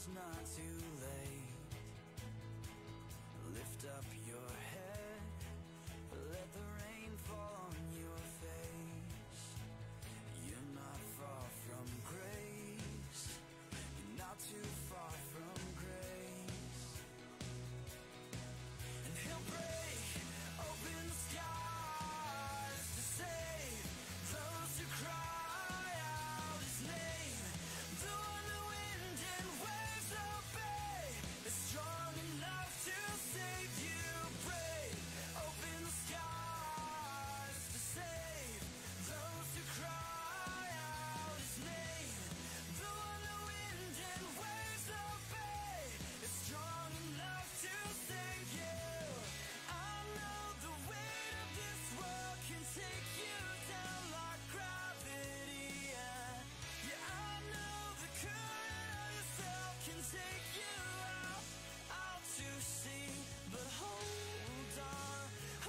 it's not too late. Lift up your head, let the rain fall on your face. You're not far from grace, you're not too far from grace. And he'll break open the skies to save those who cry out his name. The one the wind and waves obey is strong enough to save you. Break open the skies to save those who cry out his name. The one the wind and waves obey is strong enough to save you. I know the weight of this world can take you down like gravity. Yeah, I know the current of yourself can take you out to sea. But hold on,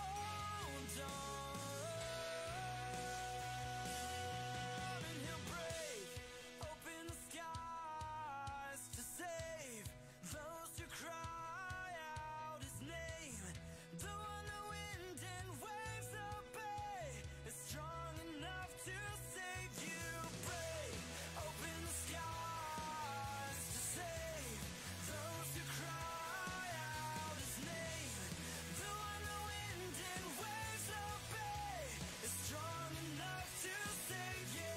and he'll break open the skies to save those who cry out his name. The one the wind and waves obey is strong enough to save you. Break open the skies to save those who cry out his name. The one the wind and waves obey is strong enough to save you.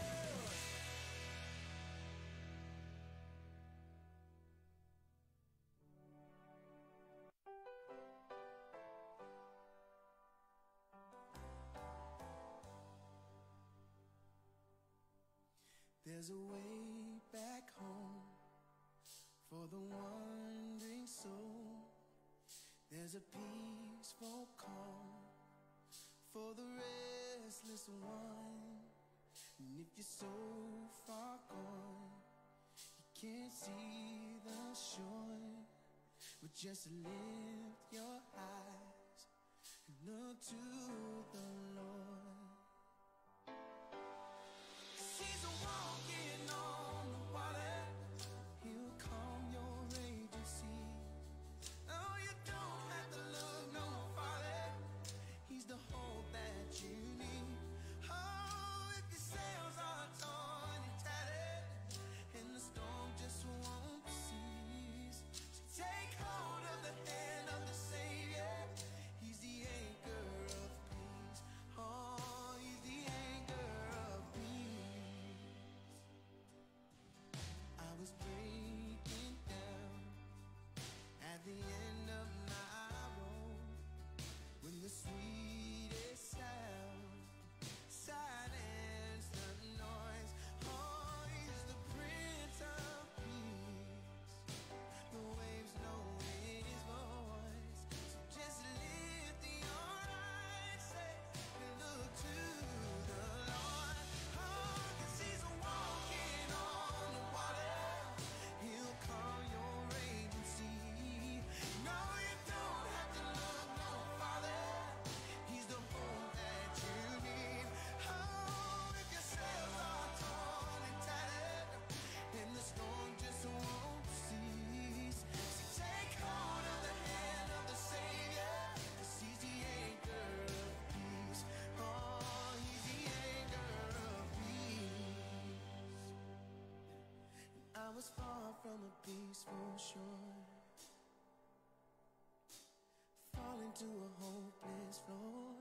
There's a way back home for the wandering soul. There's a peaceful calm for the restless one. And if you're so far gone, you can't see the shore, but just lift your eyes and look to the Lord. He's walking on the water, he'll calm your raging sea. Oh, you don't have to look no farther, he's the hope that you need. Oh, if your sails are torn and tattered, and the storm just won't cease, so take hold of the hand of the Savior. He's the anchor of peace. Oh, he's the anchor of peace. I was breaking down at the end of my road when the sweetest sound silenced the noise. Oh, he's the Prince of Peace. The waves know his voice. So just lift your eyes and look to the Lord. Oh, 'cause he's walking on the water, he'll calm your raging sea. No, you don't have to look no farther, he's the hope that you need. Oh, if your sails are torn and tattered, and the storm just won't cease, so take hold of the hand of the Savior, 'cause he's the anchor of peace. Oh, he's the anchor of peace. I was far from a peaceful shore, falling to a hopeless floor.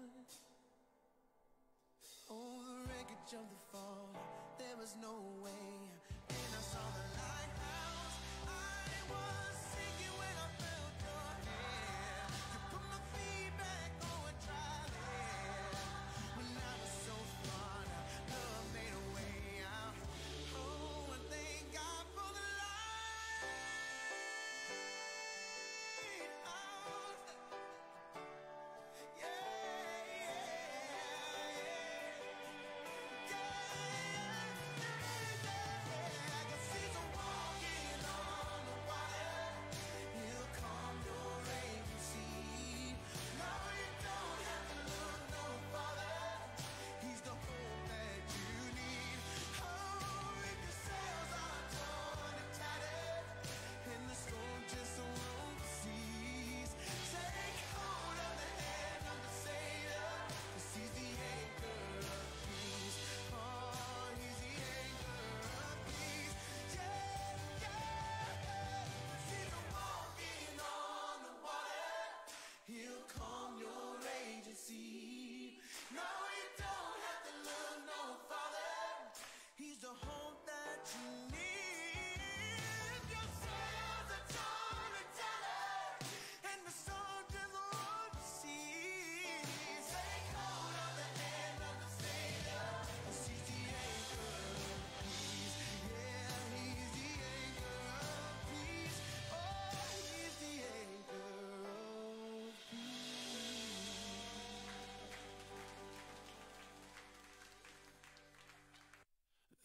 Oh, the wreckage of the fall, there was no way. Then I saw the lighthouse, I was sinking when I felt your hand. You put my feet back on dry land. When I was so far, love made a way out. Oh, and thank God for the lighthouse. Yeah, yeah, yeah.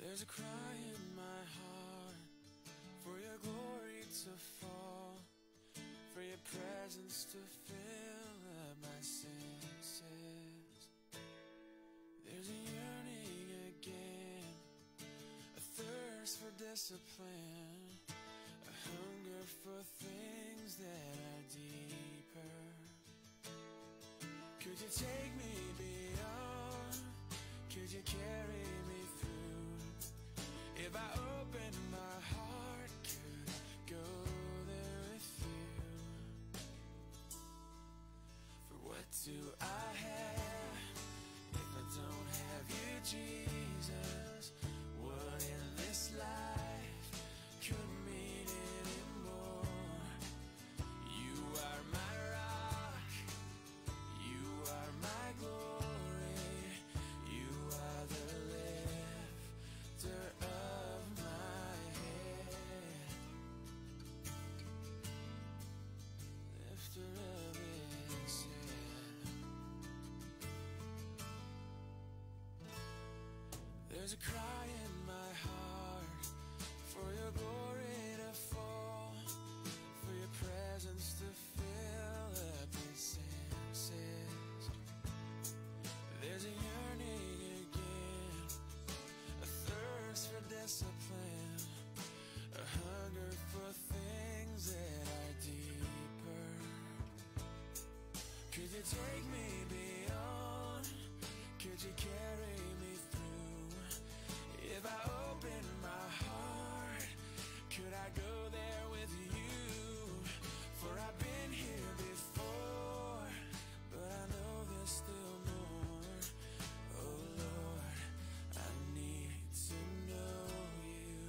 There's a cry in my heart for your glory to fall, for your presence to fill up my senses. There's a yearning again, a thirst for discipline, a hunger for things that are deeper. Could you take me beyond? Could you carry me through? If I open my heart, could I go there with you? For what do I have if I don't have you, Jesus? What in this life could mean anymore? You are my rock, you are my glory, you are the lifter of my head, lifter of his head. There's a cry in my heart for your glory to fall, for your presence to fill up these senses. There's a yearning again, a thirst for discipline, a hunger for things that are deeper. Could you take me beyond? Could you carry me through? If I open my heart, could I go there with you? For I've been here before, but I know there's still more. Oh Lord, I need to know you.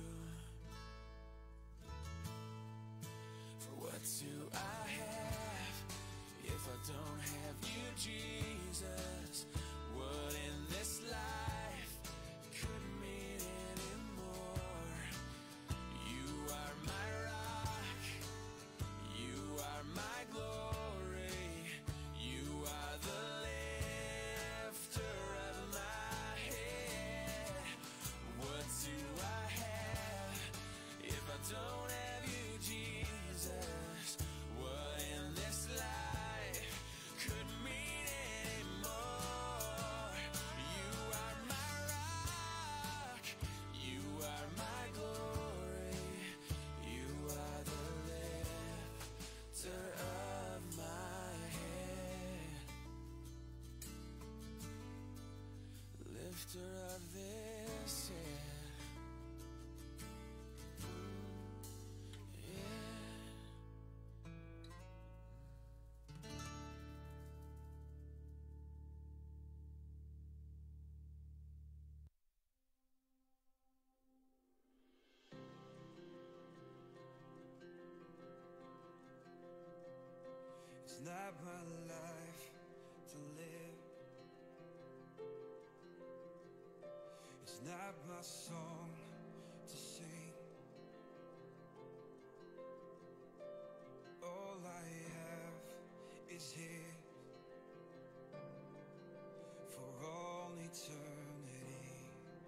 For what do I have if I don't have you, Jesus? What in this life could mean anymore? You are my rock, you are my glory, you are the lifter of my head. What do I have if I don't have you, Jesus? What in this life could mean anymore? You are my rock, you are my glory, you are the lifter of my head, lifter of this head. It's not my life to live. It's not my song to sing. All I have is His for all eternity.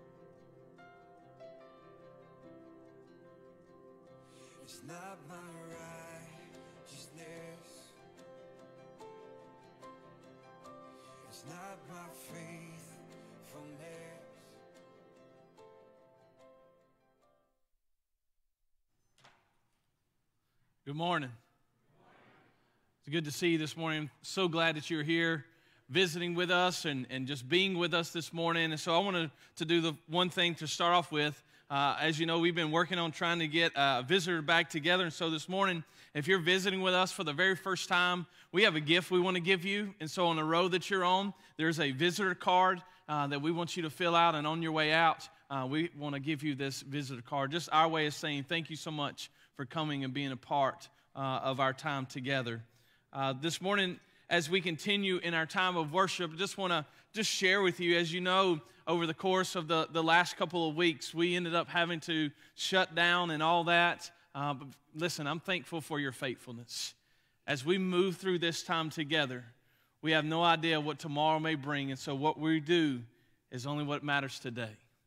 It's not my righteousness. It's not my faithfulness. Good morning. It's good to see you this morning. So glad that you're here visiting with us and just being with us this morning. And so I wanted to do the one thing to start off with. As you know, we've been working on trying to get a visitor back together. And so this morning, if you're visiting with us for the very first time, we have a gift we want to give you. And so on the row that you're on, there's a visitor card that we want you to fill out. And on your way out, we want to give you this visitor card. Just our way of saying thank you so much for coming and being a part of our time together. This morning, as we continue in our time of worship, I just want to share with you, as you know, over the course of the last couple of weeks, we ended up having to shut down and all that. But listen, I'm thankful for your faithfulness. As we move through this time together, we have no idea what tomorrow may bring, and so what we do is only what matters today.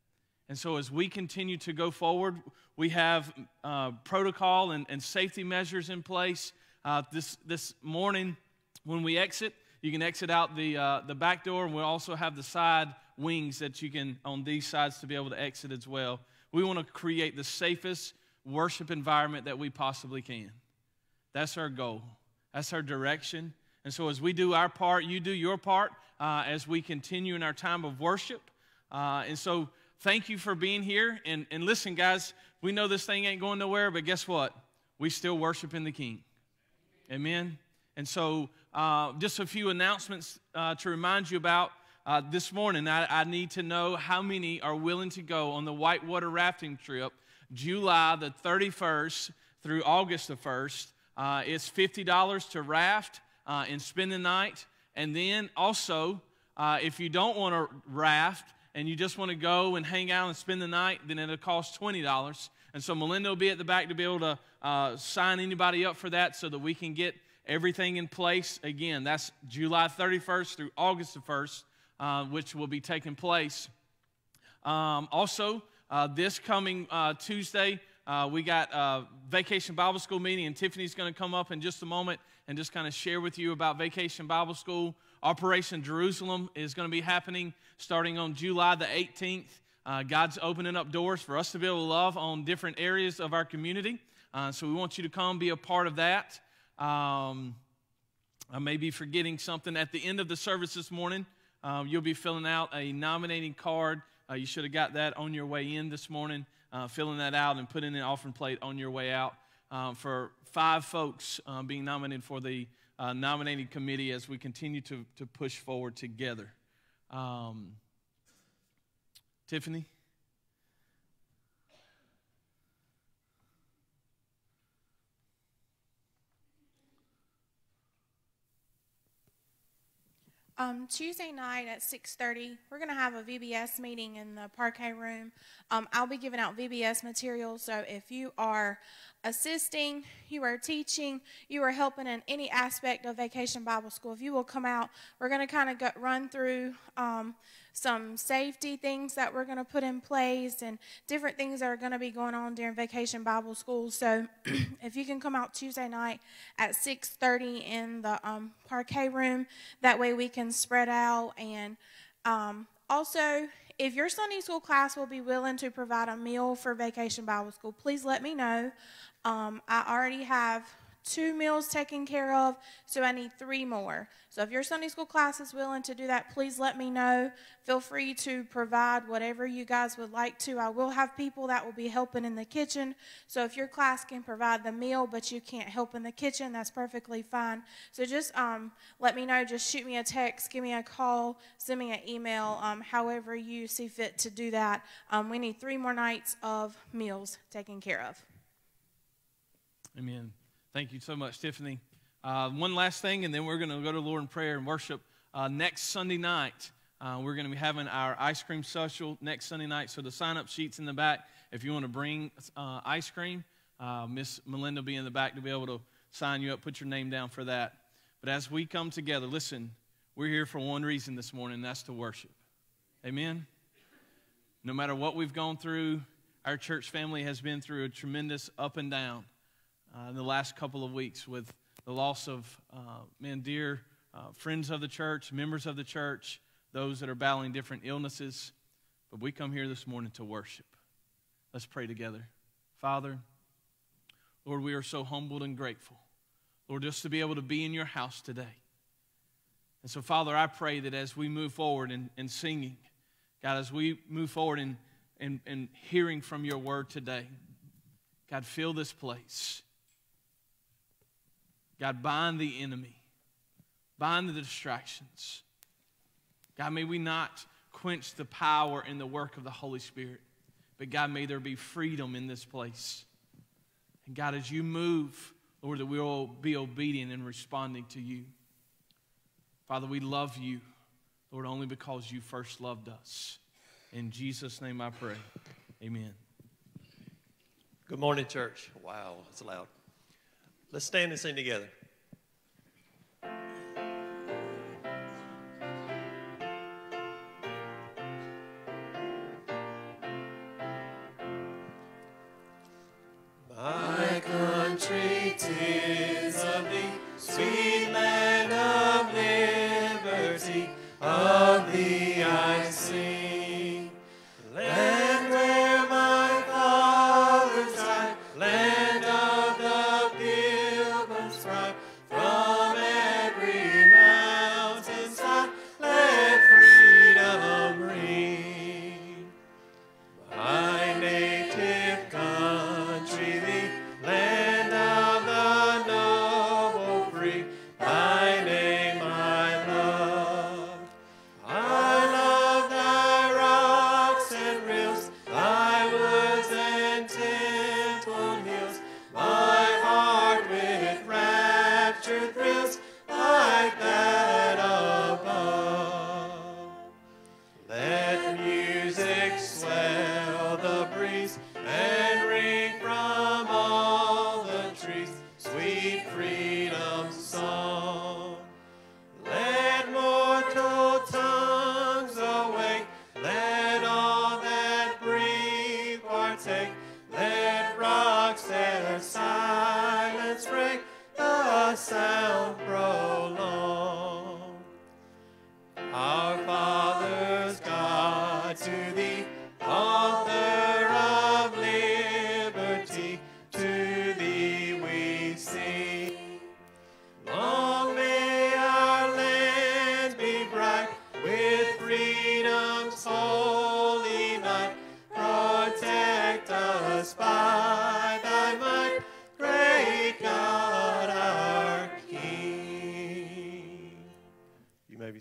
And so as we continue to go forward, we have protocol and safety measures in place. This morning, when we exit, you can exit out the back door, and we'll also have the side wings that you can, on these sides, to be able to exit as well. We want to create the safest worship environment that we possibly can. That's our goal. That's our direction. And so as we do our part, you do your part as we continue in our time of worship. And so thank you for being here. And listen, guys, we know this thing ain't going nowhere, but guess what? We still worshiping the King. Amen? And so just a few announcements to remind you about. This morning, I need to know how many are willing to go on the whitewater rafting trip, July the 31st through August the 1st. It's $50 to raft and spend the night. And then also, if you don't want to raft and you just want to go and hang out and spend the night, then it'll cost $20. And so Melinda will be at the back to be able to sign anybody up for that so that we can get everything in place. Again, that's July 31st through August the 1st. Which will be taking place. Also, this coming Tuesday, we got Vacation Bible School meeting, and Tiffany's going to come up in just a moment and just kind of share with you about Vacation Bible School. Operation Jerusalem is going to be happening starting on July the 18th. God's opening up doors for us to be able to love on different areas of our community. So we want you to come be a part of that. I may be forgetting something. At the end of the service this morning, you'll be filling out a nominating card. You should have got that on your way in this morning, filling that out and putting an offering plate on your way out for 5 folks being nominated for the nominating committee as we continue to push forward together. Tiffany? Tuesday night at 6:30, we're going to have a VBS meeting in the parquet room. I'll be giving out VBS materials, so if you are assisting, you are teaching, you are helping in any aspect of Vacation Bible School, if you will come out, we're going to kind of run through some safety things that we're going to put in place and different things that are going to be going on during Vacation Bible School. So if you can come out Tuesday night at 6:30 in the parquet room, that way we can spread out. And also, if your Sunday school class will be willing to provide a meal for Vacation Bible School, please let me know. I already have 2 meals taken care of, so I need 3 more. So if your Sunday school class is willing to do that, please let me know. Feel free to provide whatever you guys would like to. I will have people that will be helping in the kitchen. So if your class can provide the meal, but you can't help in the kitchen, that's perfectly fine. So just let me know. Just shoot me a text, give me a call, send me an email, however you see fit to do that. We need 3 more nights of meals taken care of. Amen. Thank you so much, Tiffany. One last thing, and then we're going to go to the Lord in prayer and worship. Next Sunday night, we're going to be having our ice cream social next Sunday night. So the sign-up sheet's in the back. If you want to bring ice cream, Miss Melinda will be in the back to be able to sign you up, put your name down for that. But as we come together, listen, we're here for one reason this morning, and that's to worship. Amen? No matter what we've gone through, our church family has been through a tremendous up and down in the last couple of weeks with the loss of dear friends of the church, members of the church, those that are battling different illnesses. But we come here this morning to worship. Let's pray together. Father, Lord, we are so humbled and grateful, Lord, just to be able to be in your house today. And so, Father, I pray that as we move forward in singing, God, as we move forward in hearing from your word today, God, fill this place. God, bind the enemy. Bind the distractions. God, may we not quench the power and the work of the Holy Spirit. But God, may there be freedom in this place. And God, as you move, Lord, that we will be obedient and responding to you. Father, we love you, Lord, only because you first loved us. In Jesus' name I pray. Amen. Good morning, church. Wow, that's loud. Let's stand and sing together.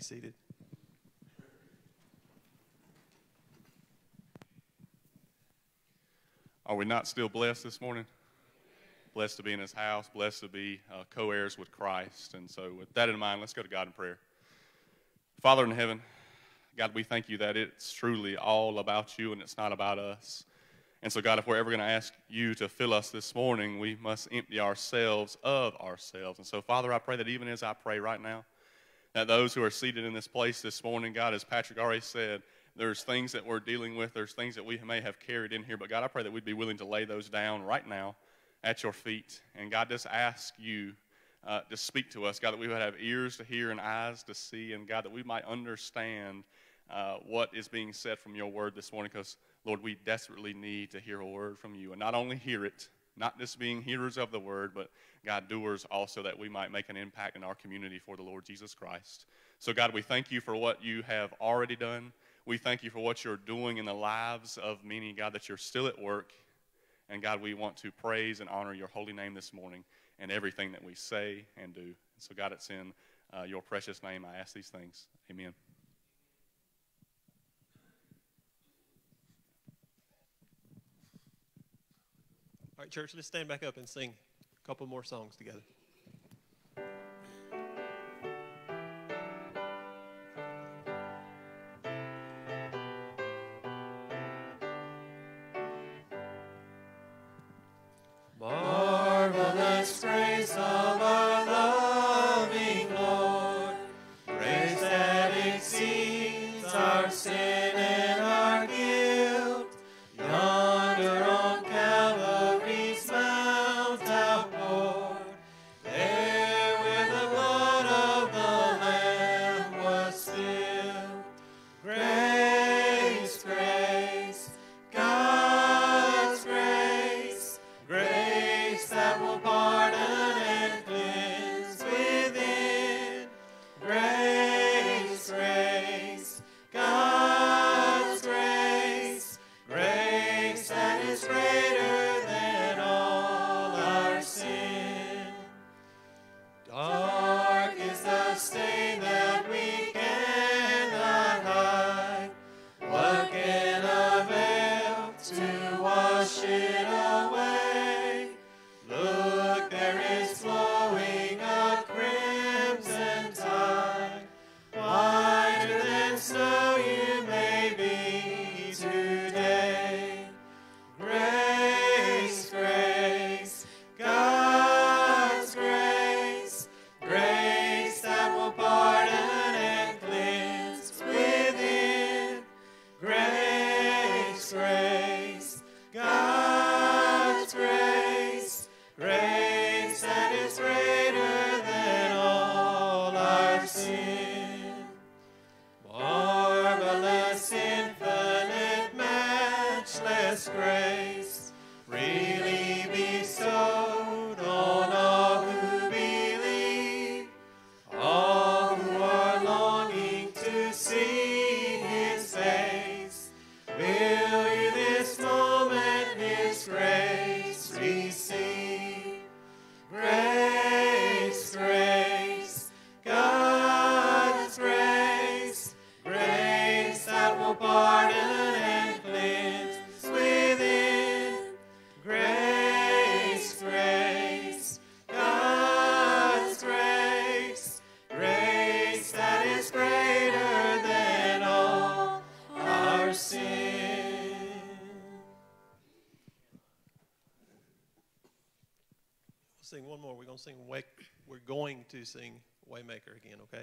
seated. Are we not still blessed this morning? Blessed to be in his house, blessed to be co-heirs with Christ. And so with that in mind, let's go to God in prayer. Father in heaven, God, we thank you that it's truly all about you and it's not about us. And so, God, if we're ever going to ask you to fill us this morning, we must empty ourselves of ourselves. And so, Father, I pray that even as I pray right now, that those who are seated in this place this morning, God, as Patrick already said, there's things that we're dealing with, there's things that we may have carried in here, but God, I pray that we'd be willing to lay those down right now at your feet. And God, just ask you to speak to us, God, that we would have ears to hear and eyes to see, and God, that we might understand what is being said from your word this morning, because, Lord, we desperately need to hear a word from you, and not only hear it, not just being hearers of the word, but, God, doers also, that we might make an impact in our community for the Lord Jesus Christ. So, God, we thank you for what you have already done. We thank you for what you're doing in the lives of many, God, that you're still at work. And, God, we want to praise and honor your holy name this morning in everything that we say and do. So, God, it's in your precious name I ask these things. Amen. All right, church, let's stand back up and sing a couple more songs together. Marvelous grace of our loving Lord, grace that exceeds our sin and our guilt. Yonder on Calvary's mount outpoured, there where the blood of the Lamb was spilled. Grace, grace, God's grace, grace that will pardon and cleanse within. Grace, grace, God's grace, grace that is greater than all our sin. Dark is the stain that we cannot hide. What can avail to wash it away? Look, there is flowing a crimson tide. Whiter than snow you may be today. Grace, grace, God's grace, grace that will pardon and cleanse within. Grace, grace, God's grace, grace that is greater than all our sin. Marvelous, infinite, matchless grace, freely bestowed on all who believe, all who are longing to see his face. Will you this moment his grace receive? Grace, grace, God's grace, grace that will pardon and cleanse within. Grace, grace, God's grace, grace that is greater than all our sin. We'll sing one more. We're going to sing Waymaker again, okay?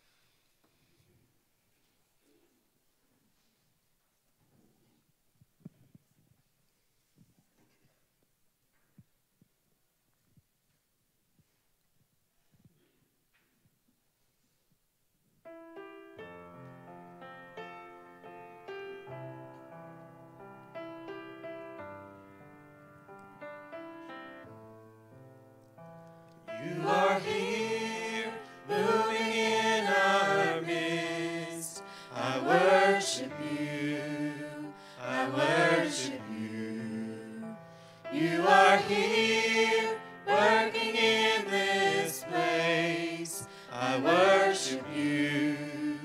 You are here, moving in our midst. I worship you, I worship you. You are here, working in this place. I worship you,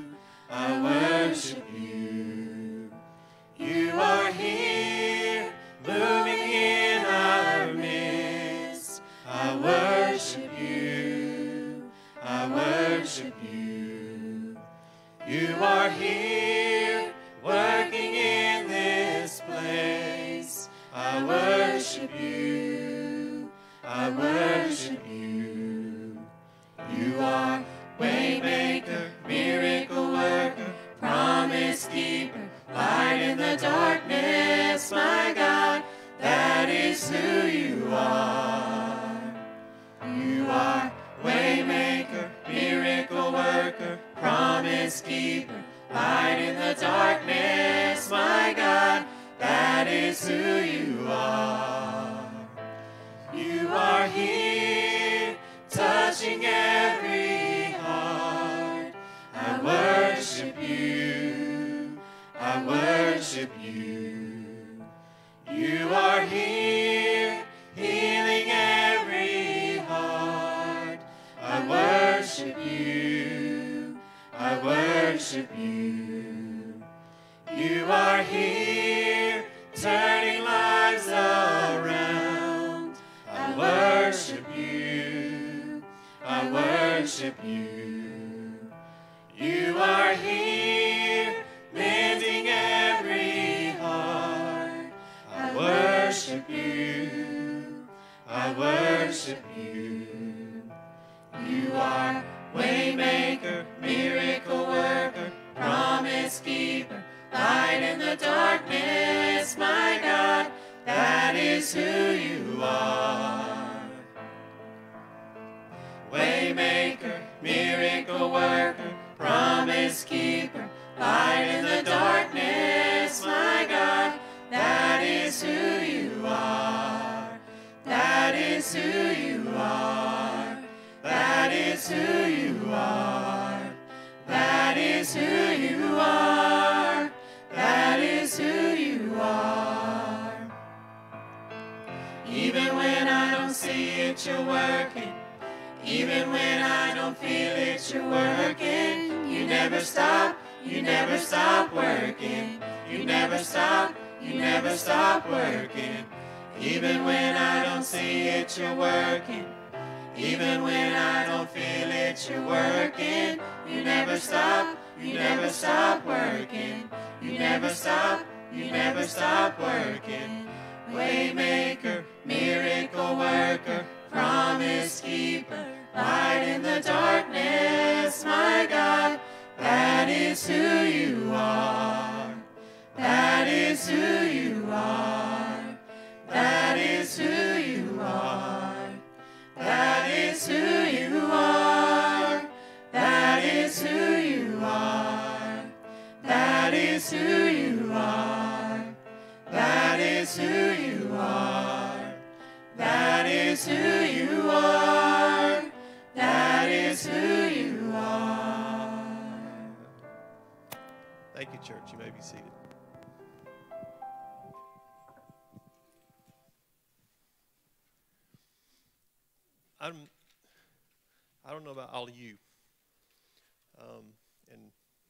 worship you. You are here, working in this place. I worship you. I worship you. You are waymaker, miracle worker, promise keeper, light in the darkness, my God, that is who you are. You are waymaker, miracle worker, promise keeper, light in the darkness, my God, that is who you are. You are here, touching every heart. I worship you. I worship you. You are here, healing every heart. I worship you. I worship you. You are here, turning lives around. I worship you. I worship you. You are here, mending every heart. I worship you. I worship you. You are waymaker, miracle worker, promise keeper, light in the darkness, my God, that is who you are. Waymaker, miracle worker, promise keeper, light in the darkness, my God, that is who you are. That is who you are. That is who you are. That is who you are. That is who you are. Even when I don't see it, you're working. Even when I don't feel it, you're working. You never stop working. You never stop working. Even when I don't see it, you're working. Even when I don't feel it, you're working. You never stop working. You never stop working. Waymaker, miracle worker, promise keeper, light in the darkness, my God, that is who you are. That is who you are. That is who you are. That is who you are. That is who you are. That is who you are. That is who you are. That is who you are. That is who you are. Thank you, church. You may be seated. I don't know about all of you, and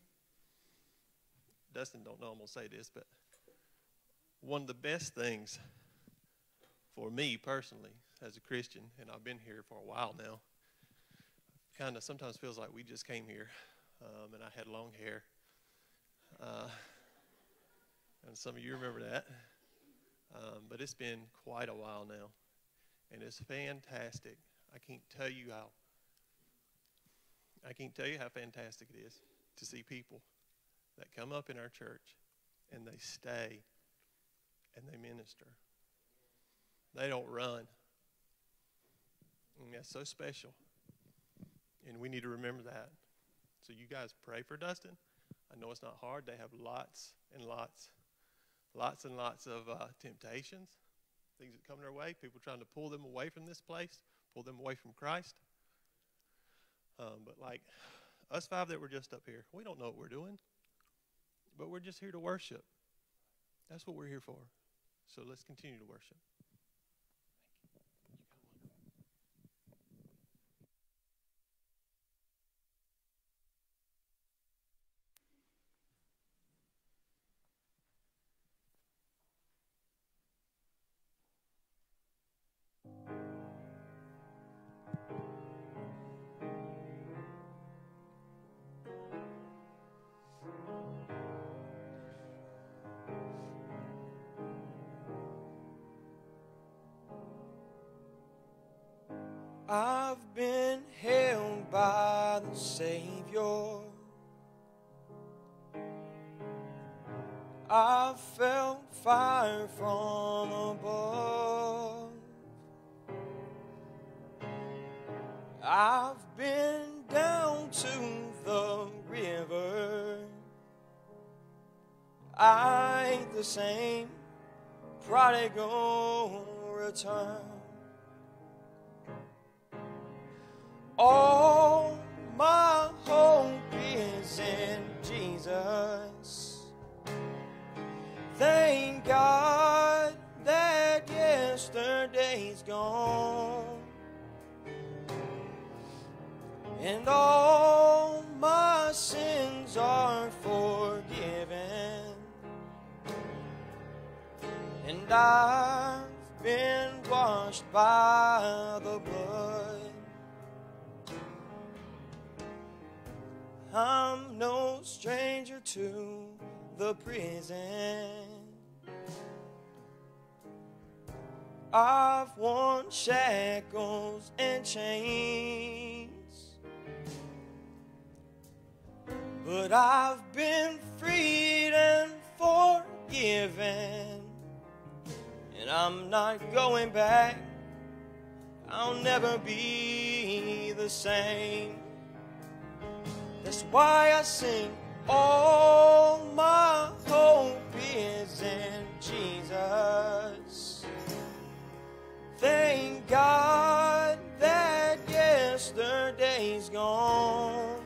Dustin don't know I'm going to say this, but one of the best things for me personally as a Christian, and I've been here for a while now, kind of sometimes feels like we just came here, and I had long hair, and some of you remember that, but it's been quite a while now, and it's fantastic. I can't tell you how fantastic it is to see people that come up in our church and they stay and they minister. They don't run. And that's so special. And we need to remember that. So you guys pray for Dustin. I know it's not hard. They have lots and lots of temptations, things that come their way, people trying to pull them away from this place, pull them away from Christ. But like us five that were just up here, we don't know what we're doing, but we're just here to worship. That's what we're here for. So let's continue to worship. I've been held by the Savior. I've felt fire from above. I've been down to the river. I ain't the same prodigal return. All my hope is in Jesus. Thank God that yesterday's gone, and all my sins are forgiven, and I've been washed by the blood. I'm no stranger to the prison. I've worn shackles and chains, but I've been freed and forgiven, and I'm not going back. I'll never be the same. That's why I sing, all my hope is in Jesus. Thank God that yesterday's gone,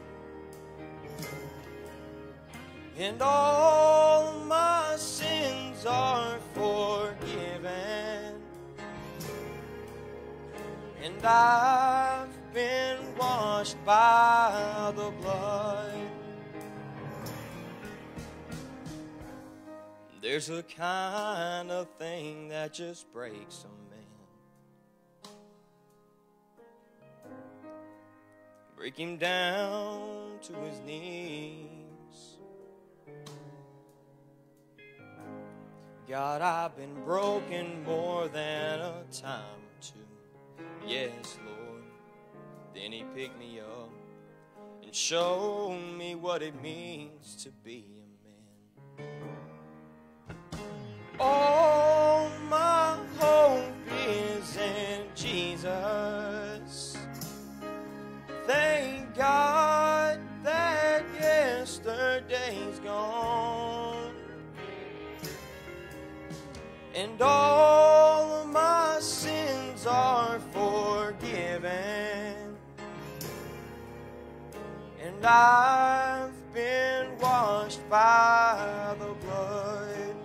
and all my sins are forgiven, and I've been washed by the blood. There's a kind of thing that just breaks a man, break him down to his knees. God, I've been broken more than a time or two. Yes, Lord. Then he picked me up and showed me what it means to be a man. All my hope is in Jesus. Thank God that yesterday's gone, and all of my sins are forgiven, and I've been washed by the blood,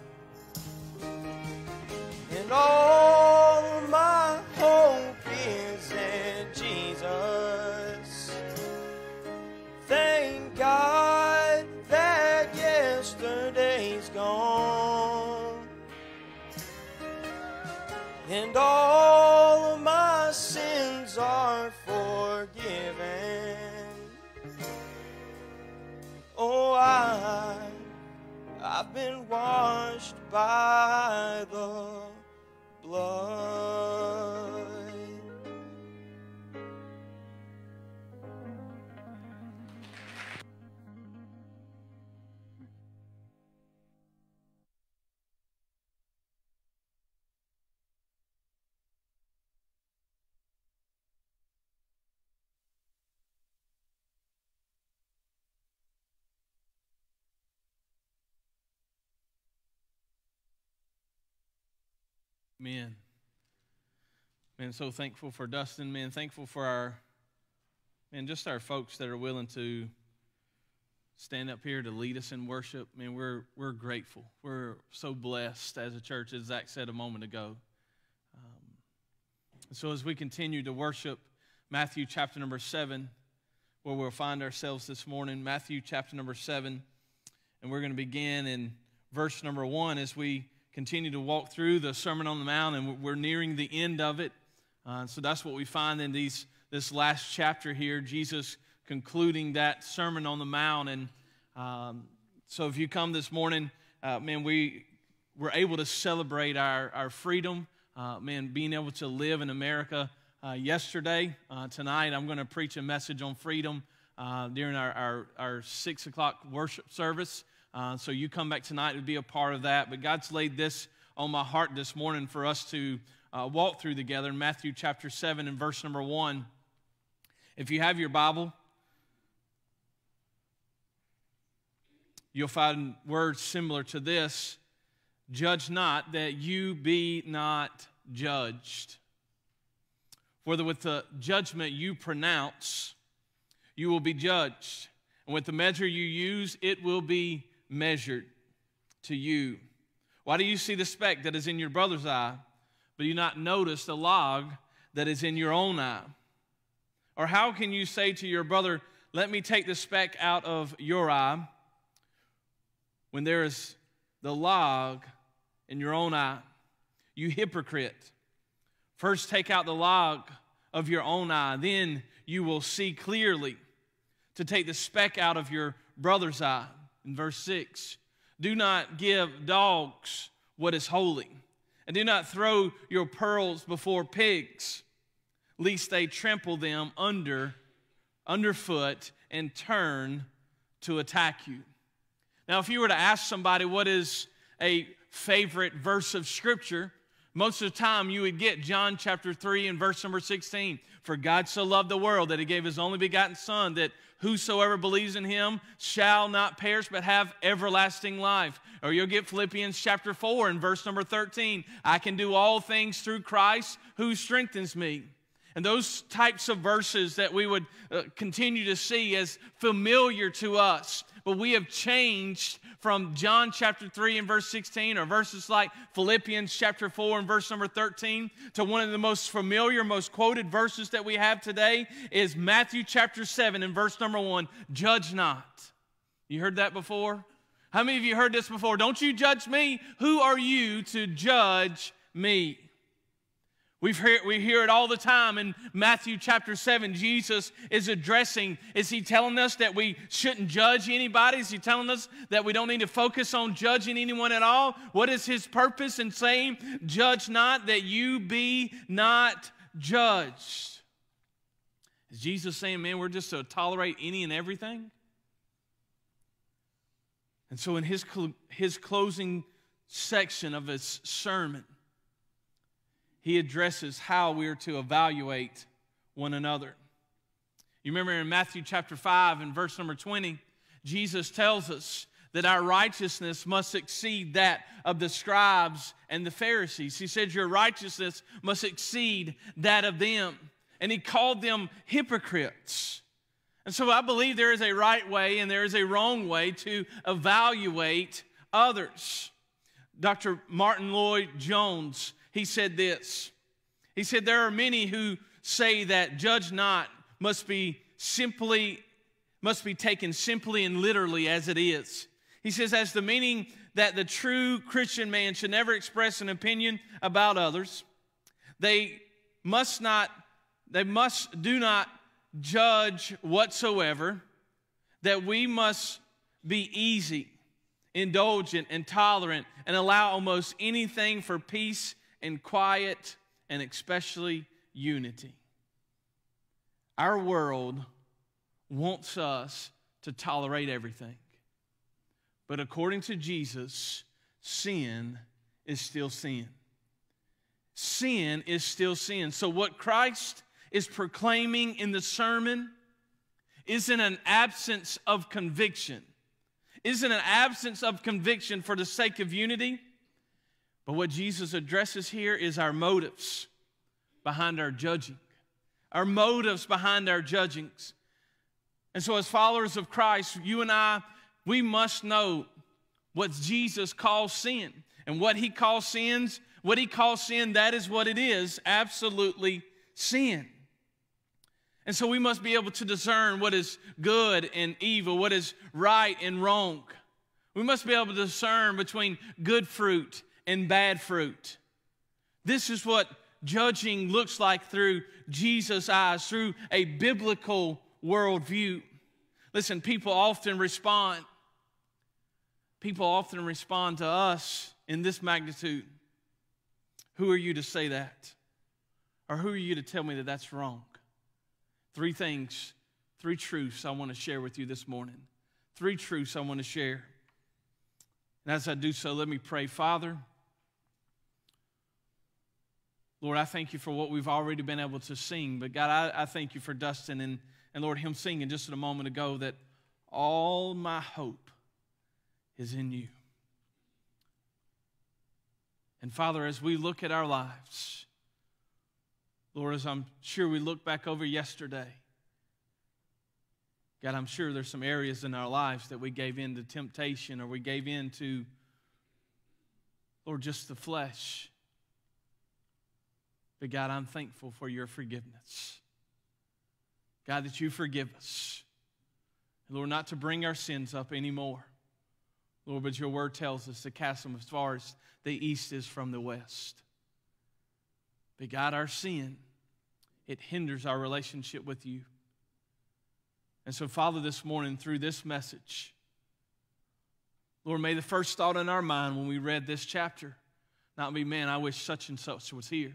and all my hope is in Jesus. Thank God that yesterday's gone, and all of my sins are forgiven. Oh, I've been washed by the blood. Amen. Man, so thankful for Dustin. Man, thankful for our folks that are willing to stand up here to lead us in worship. Man, we're grateful. We're so blessed as a church, as Zach said a moment ago. So as we continue to worship Matthew chapter number 7, where we'll find ourselves this morning, Matthew chapter number 7, and we're going to begin in verse number 1 as we continue to walk through the Sermon on the Mount, and we're nearing the end of it. So that's what we find in this last chapter here, Jesus concluding that Sermon on the Mount. And so if you come this morning, man, we're able to celebrate our freedom, man, being able to live in America yesterday. Tonight I'm going to preach a message on freedom during our 6 o'clock worship service. So you come back tonight to be a part of that. But God's laid this on my heart this morning for us to walk through together in Matthew chapter 7 and verse number 1. If you have your Bible, you'll find words similar to this. Judge not, that you be not judged. For with the judgment you pronounce, you will be judged. And with the measure you use, it will be measured to you. Why do you see the speck that is in your brother's eye, but do not notice the log that is in your own eye? Or how can you say to your brother, let me take the speck out of your eye, when there is the log in your own eye? You hypocrite. First take out the log of your own eye, then you will see clearly to take the speck out of your brother's eye. In verse 6, do not give dogs what is holy, and do not throw your pearls before pigs, lest they trample them underfoot and turn to attack you. Now, if you were to ask somebody what is a favorite verse of Scripture, most of the time you would get John chapter 3 and verse number 16. For God so loved the world that he gave his only begotten Son, that whosoever believes in him shall not perish but have everlasting life. Or you'll get Philippians chapter 4 and verse number 13. I can do all things through Christ who strengthens me. And those types of verses that we would continue to see as familiar to us. But we have changed from John chapter 3 and verse 16, or verses like Philippians chapter 4 and verse number 13, to one of the most familiar, most quoted verses that we have today is Matthew chapter 7 and verse number 1, judge not. You heard that before? How many of you heard this before? Don't you judge me. Who are you to judge me? We hear it all the time in Matthew chapter 7. Jesus is addressing, is he telling us that we shouldn't judge anybody? Is he telling us that we don't need to focus on judging anyone at all? What is his purpose in saying, judge not, that you be not judged? Is Jesus saying, man, we're just to tolerate any and everything? And so in his closing section of his sermon, he addresses how we are to evaluate one another. You remember in Matthew chapter 5 and verse number 20, Jesus tells us that our righteousness must exceed that of the scribes and the Pharisees. He said your righteousness must exceed that of them. And he called them hypocrites. And so I believe there is a right way and there is a wrong way to evaluate others. Dr. Martin Lloyd-Jones, he said this. He said, there are many who say that judge not must be taken simply and literally as it is. He says, as the meaning that the true Christian man should never express an opinion about others. They do not judge whatsoever, that we must be easy, indulgent, and tolerant, and allow almost anything for peace and quiet, and especially unity. Our world wants us to tolerate everything. But according to Jesus, sin is still sin. Sin is still sin. So what Christ is proclaiming in the sermon isn't an absence of conviction. Isn't an absence of conviction for the sake of unity. But what Jesus addresses here is our motives behind our judging. Our motives behind our judgings. And so as followers of Christ, you and I, we must know what Jesus calls sin. And what he calls sin, that is what it is, absolutely sin. And so we must be able to discern what is good and evil, what is right and wrong. We must be able to discern between good fruit and bad fruit. This is what judging looks like through Jesus' eyes, through a biblical worldview. Listen, people often respond to us in this magnitude. Who are you to say that? Or who are you to tell me that that's wrong? 3 things, 3 truths I want to share with you this morning. 3 truths I want to share. And as I do so, let me pray. Father, Lord, I thank you for what we've already been able to sing. But God, I thank you for Dustin and Lord, him singing just a moment ago that all my hope is in you. And Father, as we look at our lives, Lord, as I'm sure we look back over yesterday, God, I'm sure there's some areas in our lives that we gave in to temptation or we gave in to, Lord, just the flesh. But God, I'm thankful for your forgiveness. God, that you forgive us. Lord, not to bring our sins up anymore. Lord, but your word tells us to cast them as far as the east is from the west. But God, our sin, it hinders our relationship with you. And so, Father, this morning through this message, Lord, may the first thought in our mind when we read this chapter not be, man, I wish such and such was here.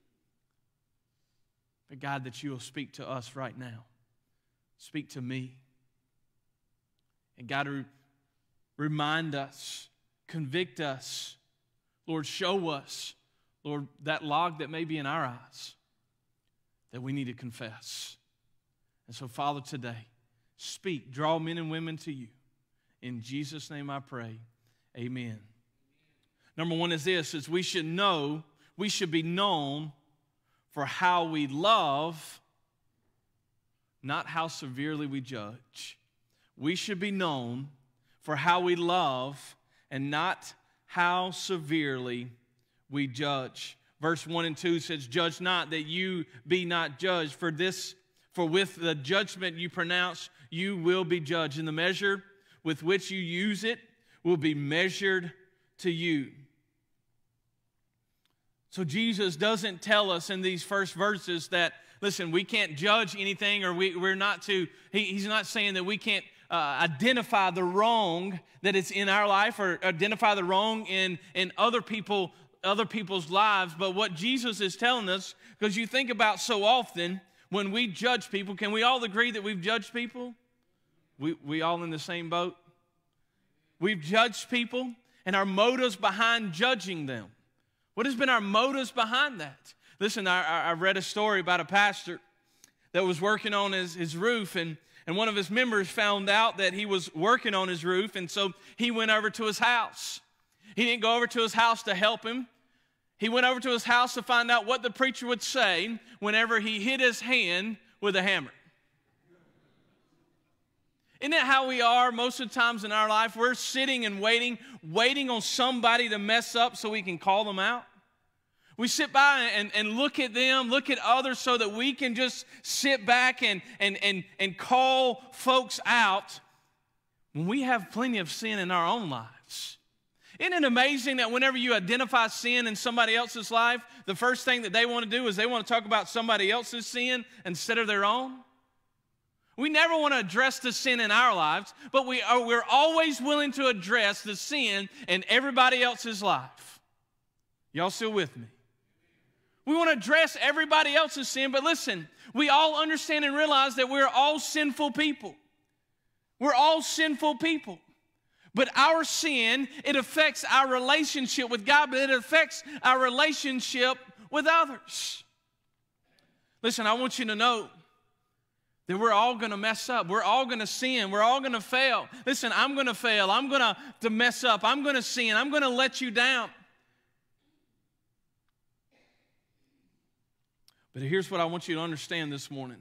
But God, that you will speak to us right now. Speak to me. And God, remind us, convict us, Lord, show us, Lord, that log that may be in our eyes that we need to confess. And so, Father, today, speak, draw men and women to you. In Jesus' name I pray, amen. Number 1 is this, is we should be known for how we love, not how severely we judge. We should be known for how we love and not how severely we judge. Verse 1 and 2 says, judge not that you be not judged. For with the judgment you pronounce, you will be judged. And the measure with which you use it will be measured to you. So Jesus doesn't tell us in these first verses that, listen, we can't judge anything or we're not to, he's not saying that we can't identify the wrong that is in our life or identify the wrong in other people's lives. But what Jesus is telling us, because you think about so often when we judge people, can we all agree that we've judged people? We all in the same boat? We've judged people and our motives behind judging them. What has been our motives behind that? Listen, I read a story about a pastor that was working on his roof, and one of his members found out that he was working on his roof, and so he went over to his house. He didn't go over to his house to help him. He went over to his house to find out what the preacher would say whenever he hit his hand with a hammer. Isn't that how we are most of the times in our life? We're sitting and waiting on somebody to mess up so we can call them out. We sit by and look at them, look at others so that we can just sit back and call folks out when we have plenty of sin in our own lives. Isn't it amazing that whenever you identify sin in somebody else's life, the first thing that they want to do is they want to talk about somebody else's sin instead of their own? We never want to address the sin in our lives, but we're always willing to address the sin in everybody else's life. Y'all still with me? We want to address everybody else's sin, but listen, we all understand and realize that we're all sinful people. We're all sinful people. But our sin, it affects our relationship with God, but it affects our relationship with others. Listen, I want you to know that we're all going to mess up. We're all going to sin. We're all going to fail. Listen, I'm going to fail. I'm going to mess up. I'm going to sin. I'm going to let you down. But here's what I want you to understand this morning.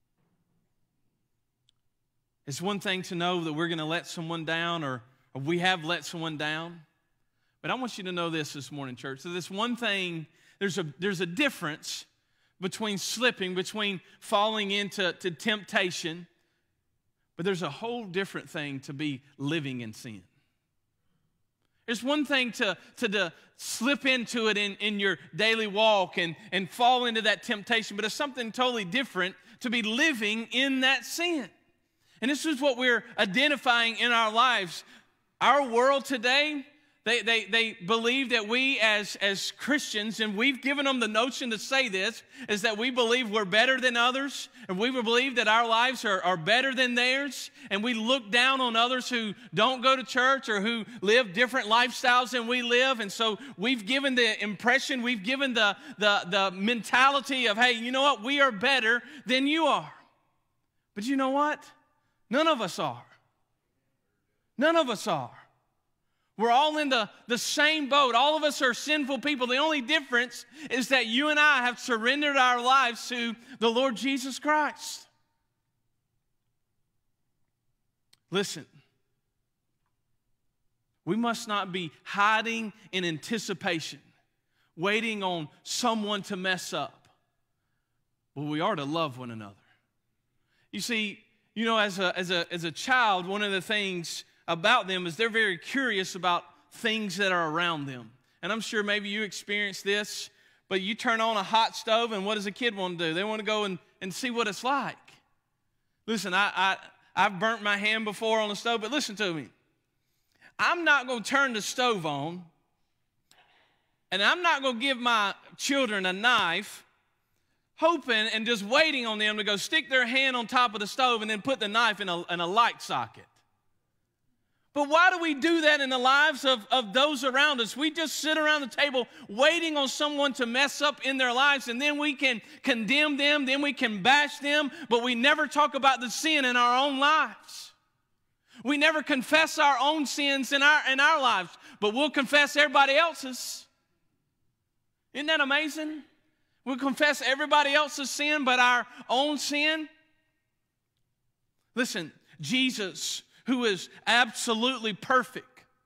It's one thing to know that we're going to let someone down or we have let someone down. But I want you to know this morning, church. So this one thing, there's a difference between slipping, between falling into temptation, but there's a whole different thing to be living in sin. There's one thing to slip into it in your daily walk and fall into that temptation, but it's something totally different to be living in that sin. And this is what we're identifying in our lives. Our world today, They believe that we as Christians, and we've given them the notion to say this, is that we believe we're better than others, and we believe that our lives are better than theirs, and we look down on others who don't go to church or who live different lifestyles than we live. And so we've given the impression, we've given the mentality of, hey, you know what, we are better than you are. But you know what? None of us are. None of us are. We're all in the same boat. All of us are sinful people. The only difference is that you and I have surrendered our lives to the Lord Jesus Christ. Listen, we must not be hiding in anticipation, waiting on someone to mess up. But we are to love one another. You see, you know, as a child, one of the things about them is they're very curious about things that are around them. And I'm sure maybe you experienced this, but you turn on a hot stove, and what does a kid want to do? They want to go and see what it's like. Listen, I've burnt my hand before on the stove, but listen to me. I'm not going to turn the stove on, and I'm not going to give my children a knife, hoping and just waiting on them to go stick their hand on top of the stove and then put the knife in a light socket. But why do we do that in the lives of those around us? We just sit around the table waiting on someone to mess up in their lives, and then we can condemn them, then we can bash them, but we never talk about the sin in our own lives. We never confess our own sins in our lives, but we'll confess everybody else's. Isn't that amazing? We'll confess everybody else's sin but our own sin. Listen, Jesus, who is absolutely perfect,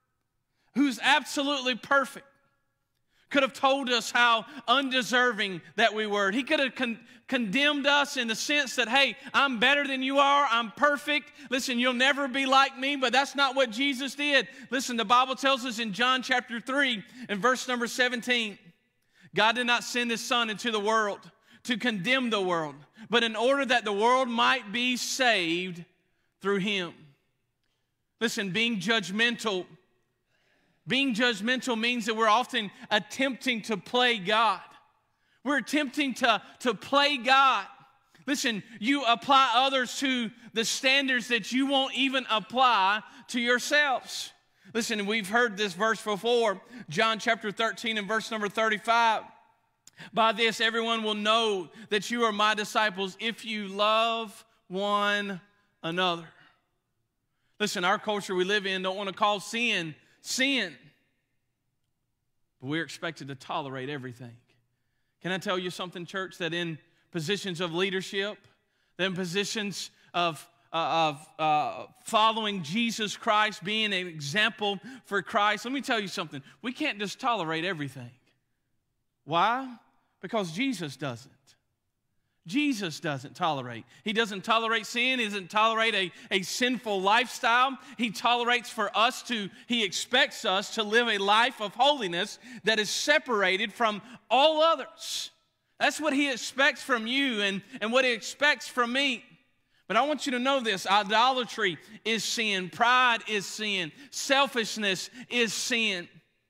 could have told us how undeserving that we were. He could have condemned us in the sense that, hey, I'm better than you are, I'm perfect. Listen, you'll never be like me, but that's not what Jesus did. Listen, the Bible tells us in John chapter 3 and verse number 17, God did not send his Son into the world to condemn the world, but in order that the world might be saved through him. Listen, being judgmental means that we're often attempting to play God. We're attempting to play God. Listen, you apply others to the standards that you won't even apply to yourselves. Listen, we've heard this verse before, John chapter 13 and verse number 35. By this, everyone will know that you are my disciples if you love one another. Listen, our culture we live in don't want to call sin, sin. But we're expected to tolerate everything. Can I tell you something, church, that in positions of leadership, that in positions of following Jesus Christ, being an example for Christ, let me tell you something. We can't just tolerate everything. Why? Because Jesus doesn't. Jesus doesn't tolerate. He doesn't tolerate sin. He doesn't tolerate a sinful lifestyle. He expects us to live a life of holiness that is separated from all others. That's what he expects from you and what he expects from me. But I want you to know this. Idolatry is sin. Pride is sin. Selfishness is sin.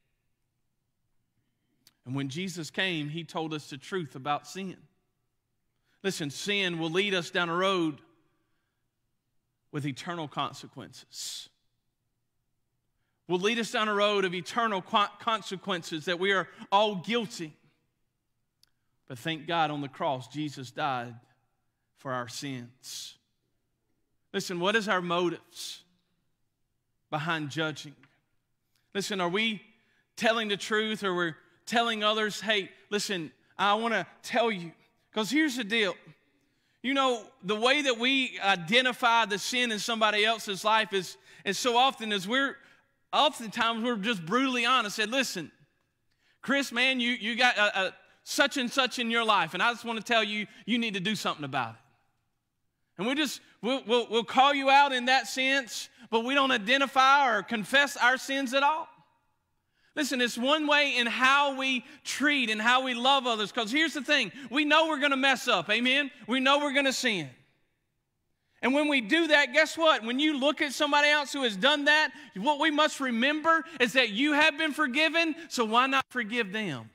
And when Jesus came, he told us the truth about sin. Listen, sin will lead us down a road with eternal consequences. Will lead us down a road of eternal consequences that we are all guilty. But thank God on the cross, Jesus died for our sins. Listen, what is our motives behind judging? Listen, are we telling the truth, or we're telling others, hey, listen, I want to tell you. Because here's the deal. You know, the way that we identify the sin in somebody else's life is so often as oftentimes we're just brutally honest. Said, listen, Chris, man, you got a such and such in your life, and I just want to tell you, you need to do something about it. And we'll call you out in that sense, but we don't identify or confess our sins at all. Listen, it's one way in how we treat and how we love others. Because here's the thing. We know we're going to mess up. Amen? We know we're going to sin. And when we do that, guess what? When you look at somebody else who has done that, what we must remember is that you have been forgiven, so why not forgive them?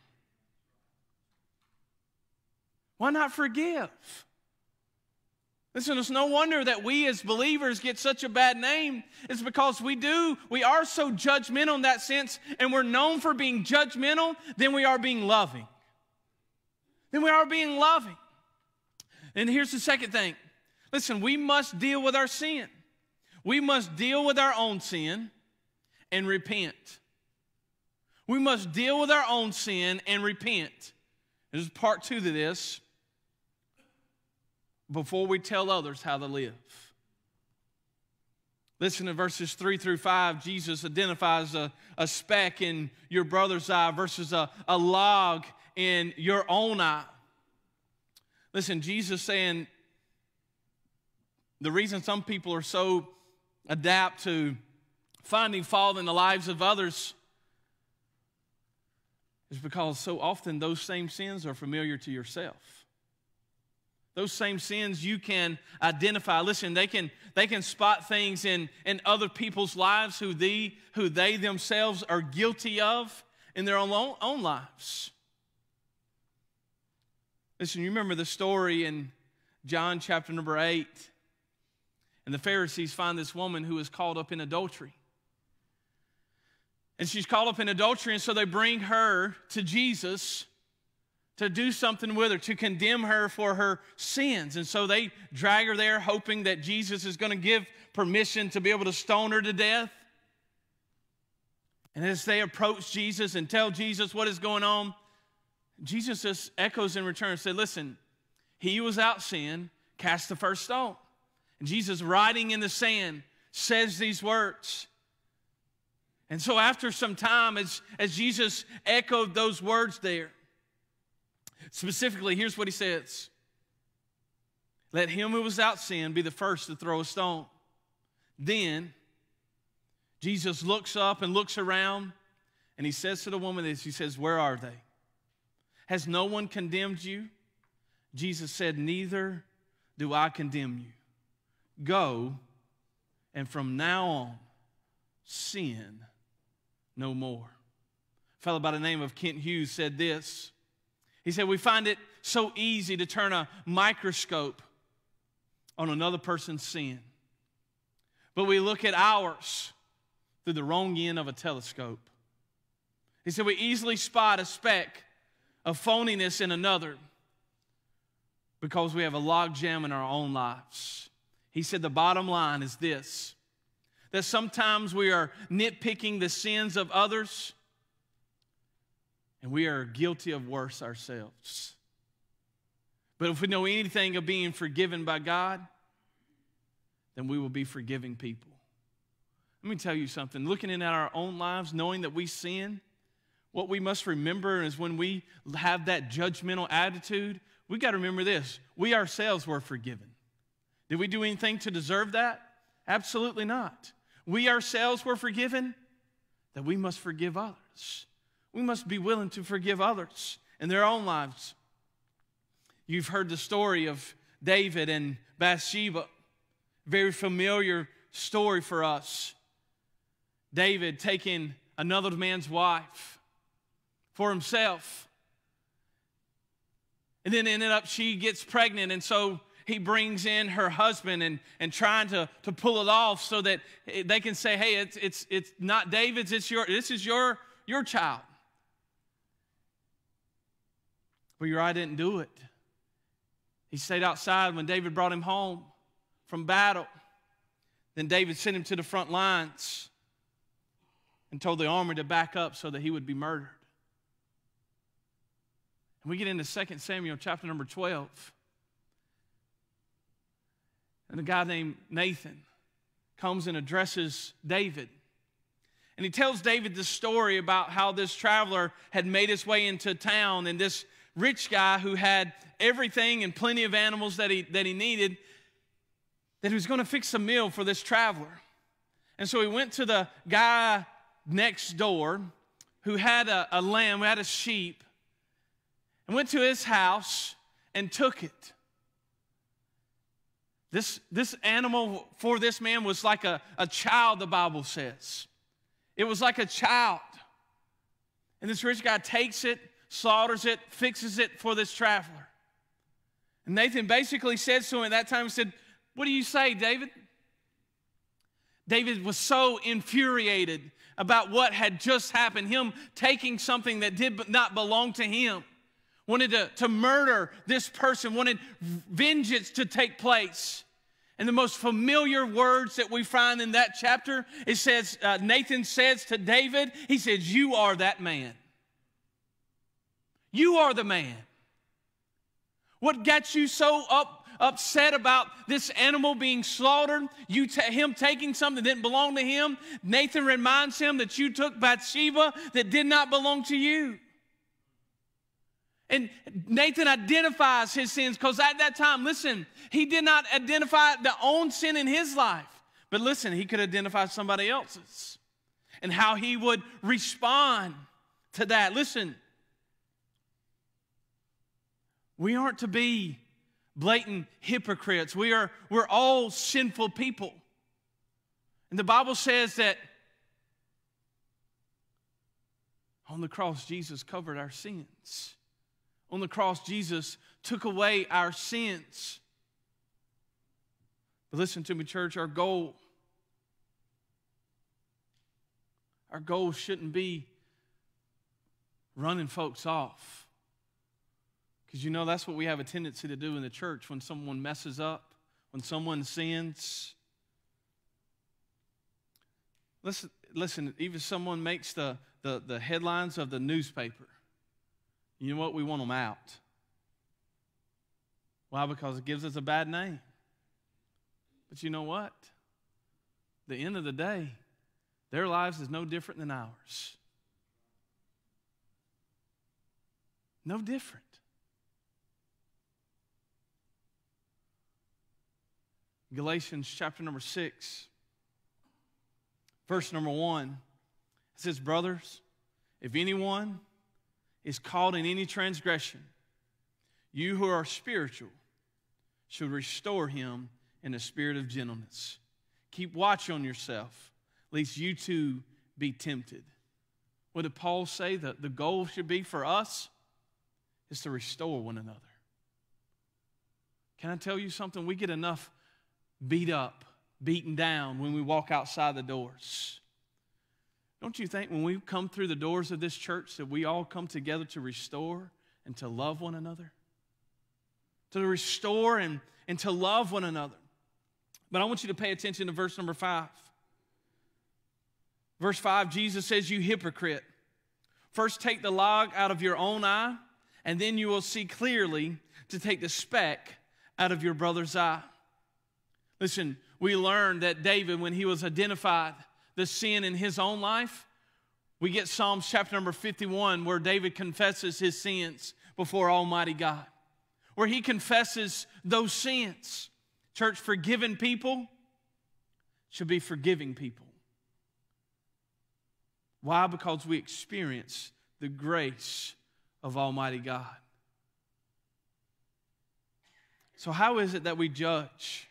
Why not forgive? Listen, it's no wonder that we as believers get such a bad name. It's because we are so judgmental in that sense, and we're known for being judgmental, then we are being loving. And here's the second thing. Listen, we must deal with our sin. We must deal with our own sin and repent. We must deal with our own sin and repent. There's part 2 to this. Before we tell others how to live. Listen to verses 3 through 5. Jesus identifies a speck in your brother's eye versus a log in your own eye. Listen, Jesus saying the reason some people are so adept to finding fault in the lives of others is because so often those same sins are familiar to yourself. Those same sins you can identify. Listen, they can spot things in other people's lives who they themselves are guilty of in their own lives. Listen, you remember the story in John chapter number 8, and the Pharisees find this woman who is caught up in adultery. And she's caught up in adultery, and so they bring her to Jesus to do something with her, to condemn her for her sins. And so they drag her there hoping that Jesus is going to give permission to be able to stone her to death. And as they approach Jesus and tell Jesus what is going on, Jesus just echoes in return and said, listen, he who was without sin cast the first stone. And Jesus, writing in the sand, says these words. And so after some time, as Jesus echoed those words there, specifically, here's what he says. Let him who was without sin be the first to throw a stone. Then Jesus looks up and looks around, and he says to the woman this, he says, where are they? Has no one condemned you? Jesus said, neither do I condemn you. Go, and from now on, sin no more. A fellow by the name of Kent Hughes said this. He said, we find it so easy to turn a microscope on another person's sin. But we look at ours through the wrong end of a telescope. He said, we easily spot a speck of phoniness in another because we have a logjam in our own lives. He said, the bottom line is this, that sometimes we are nitpicking the sins of others, and we are guilty of worse ourselves. But if we know anything of being forgiven by God, then we will be forgiving people. Let me tell you something. Looking in at our own lives, knowing that we sin, what we must remember is when we have that judgmental attitude, we got to remember this. We ourselves were forgiven. Did we do anything to deserve that? Absolutely not. We ourselves were forgiven, that we must forgive others. We must be willing to forgive others in their own lives. You've heard the story of David and Bathsheba. Very familiar story for us. David taking another man's wife for himself. And then ended up she gets pregnant, and so he brings in her husband and trying to pull it off so that they can say, hey, it's not David's, this is your child. But Uriah didn't do it. He stayed outside when David brought him home from battle. Then David sent him to the front lines and told the army to back up so that he would be murdered. And we get into 2 Samuel chapter number 12. And a guy named Nathan comes and addresses David. And he tells David this story about how this traveler had made his way into town, and this rich guy who had everything and plenty of animals that he needed, that he was going to fix a meal for this traveler. And so he went to the guy next door who had a lamb, who had a sheep, and went to his house and took it. This animal for this man was like a child, the Bible says. It was like a child. And this rich guy takes it, slaughters it, fixes it for this traveler. And Nathan basically said to him at that time, he said, "What do you say, David?" David was so infuriated about what had just happened, him taking something that did not belong to him. Wanted to murder this person, wanted vengeance to take place. And the most familiar words that we find in that chapter, it says, Nathan says to David, he says, "You are that man. You are the man." What got you so upset about this animal being slaughtered, him taking something that didn't belong to him? Nathan reminds him that you took Bathsheba that did not belong to you. And Nathan identifies his sins because at that time, listen, he did not identify the own sin in his life. But listen, he could identify somebody else's and how he would respond to that. Listen, we aren't to be blatant hypocrites. We're all sinful people. And the Bible says that on the cross, Jesus covered our sins. On the cross, Jesus took away our sins. But listen to me, church, our goal shouldn't be running folks off. Because you know that's what we have a tendency to do in the church when someone messes up, when someone sins. Listen, even if someone makes the headlines of the newspaper, you know what? We want them out. Why? Because it gives us a bad name. But you know what? At the end of the day, their lives is no different than ours. No different. Galatians chapter number 6, verse number 1, it says, "Brothers, if anyone is caught in any transgression, you who are spiritual should restore him in a spirit of gentleness. Keep watch on yourself, lest you too be tempted." What did Paul say? The goal should be for us is to restore one another. Can I tell you something? We get enough beat up, beaten down when we walk outside the doors. Don't you think when we come through the doors of this church that we all come together to restore and to love one another? To restore and to love one another. But I want you to pay attention to verse number 5. Verse 5, Jesus says, "You hypocrite. First take the log out of your own eye, and then you will see clearly to take the speck out of your brother's eye." Listen, we learned that David, when he was identified the sin in his own life, we get Psalms chapter number 51 where David confesses his sins before Almighty God, where he confesses those sins. Church, forgiven people should be forgiving people. Why? Because we experience the grace of Almighty God. So how is it that we judge?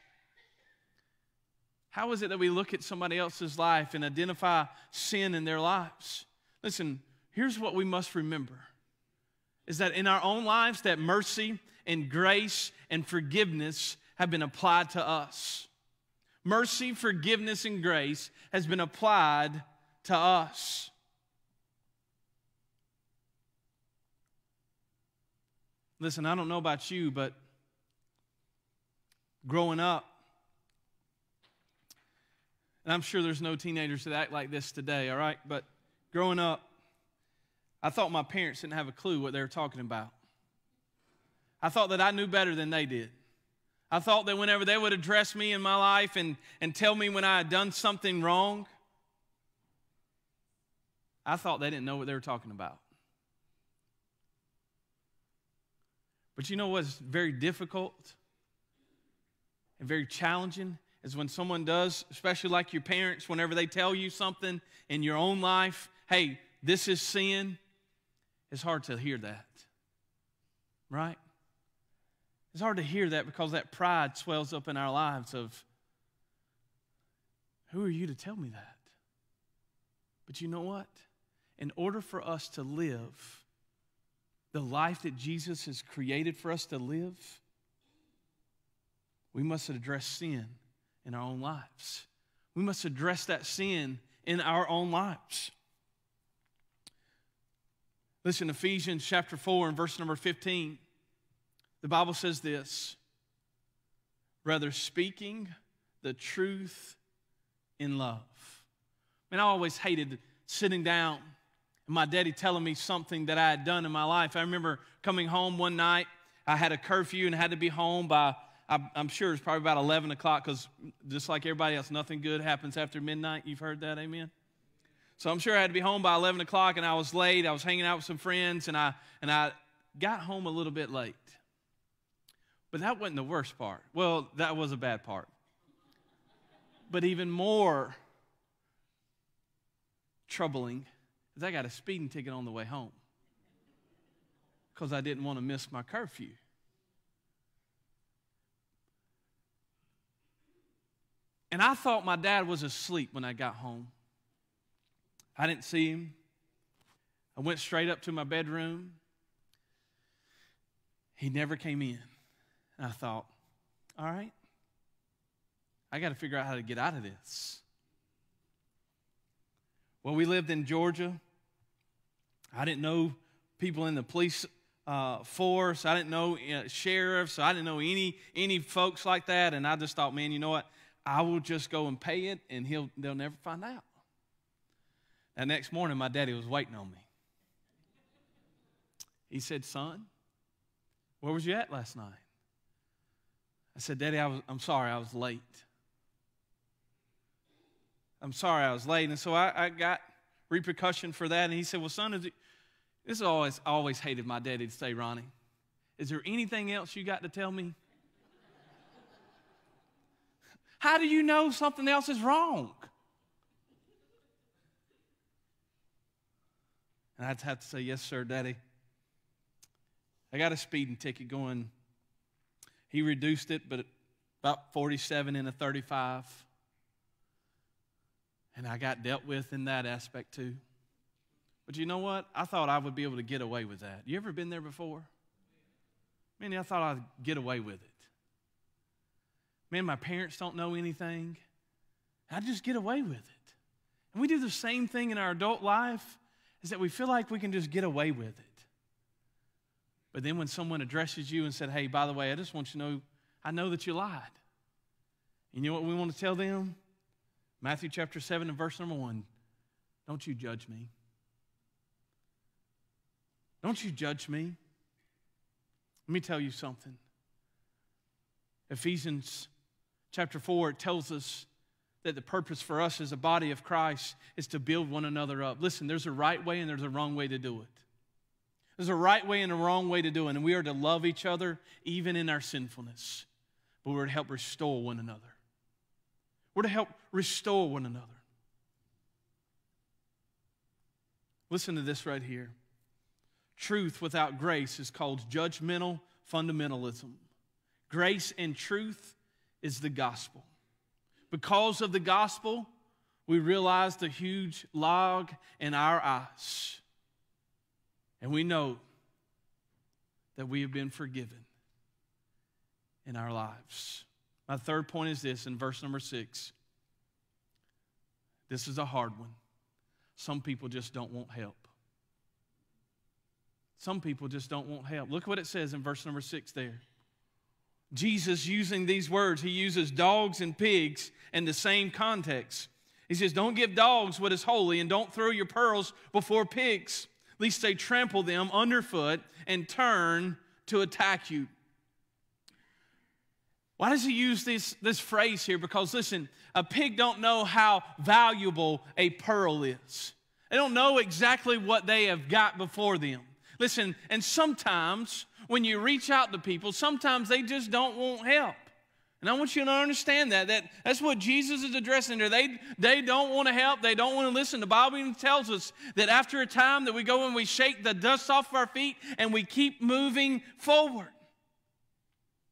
How is it that we look at somebody else's life and identify sin in their lives? Listen, here's what we must remember, is that in our own lives that mercy and grace and forgiveness have been applied to us. Mercy, forgiveness, and grace has been applied to us. Listen, I don't know about you, but growing up, and I'm sure there's no teenagers that act like this today, all right? But growing up, I thought my parents didn't have a clue what they were talking about. I thought that I knew better than they did. I thought that whenever they would address me in my life and tell me when I had done something wrong, I thought they didn't know what they were talking about. But you know what's very difficult and very challenging is when someone does, especially like your parents, whenever they tell you something in your own life, hey, this is sin, it's hard to hear that, right? It's hard to hear that because that pride swells up in our lives of, who are you to tell me that? But you know what? In order for us to live the life that Jesus has created for us to live, we must address sin in our own lives. We must address that sin in our own lives. Listen, Ephesians chapter 4 and verse number 15. The Bible says this, rather speaking the truth in love. Man, I always hated sitting down and my daddy telling me something that I had done in my life. I remember coming home one night. I had a curfew and had to be home by, I'm sure it was probably about 11 o'clock because just like everybody else, nothing good happens after midnight. You've heard that, amen? So I'm sure I had to be home by 11 o'clock and I was late. I was hanging out with some friends and I got home a little bit late. But that wasn't the worst part. Well, that was a bad part. But even more troubling is I got a speeding ticket on the way home because I didn't want to miss my curfew. And I thought my dad was asleep when I got home. I didn't see him. I went straight up to my bedroom. He never came in. And I thought, all right, I got to figure out how to get out of this. Well, we lived in Georgia. I didn't know people in the police force. I didn't know sheriffs. I didn't know any folks like that. And I just thought, man, you know what? I will just go and pay it, and they'll never find out. That next morning, my daddy was waiting on me. He said, son, where was you at last night? I said, Daddy, I'm sorry I was late. I'm sorry I was late. And so I got repercussion for that. And he said, well, son, this is always hated my daddy to say, Ronnie, is there anything else you got to tell me? How do you know something else is wrong? And I'd have to say, yes, sir, Daddy. I got a speeding ticket going. He reduced it, but about 47 in a 35. And I got dealt with in that aspect too. But you know what? I thought I would be able to get away with that. You ever been there before? Man, I thought I'd get away with it. Man, my parents don't know anything. I just get away with it. And we do the same thing in our adult life, is that we feel like we can just get away with it. But then when someone addresses you and said, hey, by the way, I just want you to know, I know that you lied. And you know what we want to tell them? Matthew chapter 7 and verse number 1. Don't you judge me. Don't you judge me. Let me tell you something. Ephesians chapter 4, it tells us that the purpose for us as a body of Christ is to build one another up. Listen, there's a right way and there's a wrong way to do it. There's a right way and a wrong way to do it, and we are to love each other even in our sinfulness. But we're to help restore one another. We're to help restore one another. Listen to this right here. Truth without grace is called judgmental fundamentalism. Grace and truth is the gospel. Because of the gospel, we realize the huge log in our eyes. And we know that we have been forgiven in our lives. My third point is this in verse number 6. This is a hard one. Some people just don't want help. Some people just don't want help. Look what it says in verse number 6 there. Jesus, using these words, he uses dogs and pigs in the same context. He says, don't give dogs what is holy, and don't throw your pearls before pigs, lest they trample them underfoot and turn to attack you. Why does he use this phrase here? Because listen, a pig don't know how valuable a pearl is. They don't know exactly what they have got before them. Listen, and sometimes when you reach out to people, sometimes they just don't want help. And I want you to understand that's what Jesus is addressing there. They don't want to help. They don't want to listen. The Bible even tells us that after a time that we go and we shake the dust off of our feet and we keep moving forward.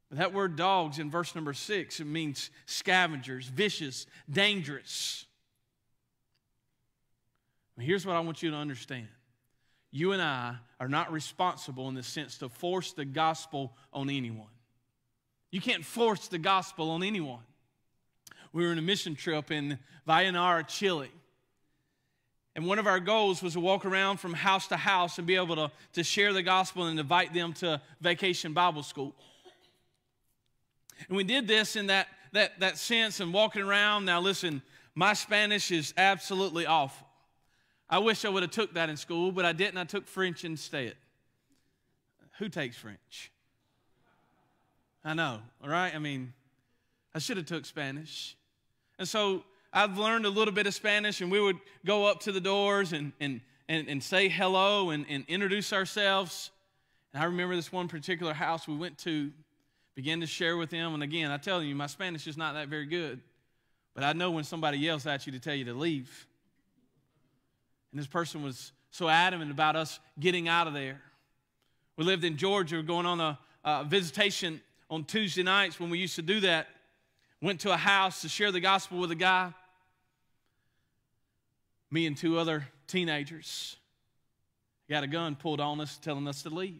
That word dogs in verse number 6, it means scavengers, vicious, dangerous. Here's what I want you to understand. You and I are not responsible in the sense to force the gospel on anyone. You can't force the gospel on anyone. We were on a mission trip in Vallenara, Chile. And one of our goals was to walk around from house to house and be able to share the gospel and invite them to Vacation Bible School. And we did this in that sense and walking around. Now listen, my Spanish is absolutely awful. I wish I would have took that in school, but I didn't. I took French instead. Who takes French? I know, all right? I mean, I should have took Spanish. And so I've learned a little bit of Spanish, and we would go up to the doors and say hello and introduce ourselves. And I remember this one particular house we went to, began to share with them. And again, I tell you, my Spanish is not that very good. But I know when somebody yells at you to tell you to leave. And this person was so adamant about us getting out of there. We lived in Georgia, going on a visitation on Tuesday nights when we used to do that. Went to a house to share the gospel with a guy. Me and 2 other teenagers got a gun pulled on us telling us to leave.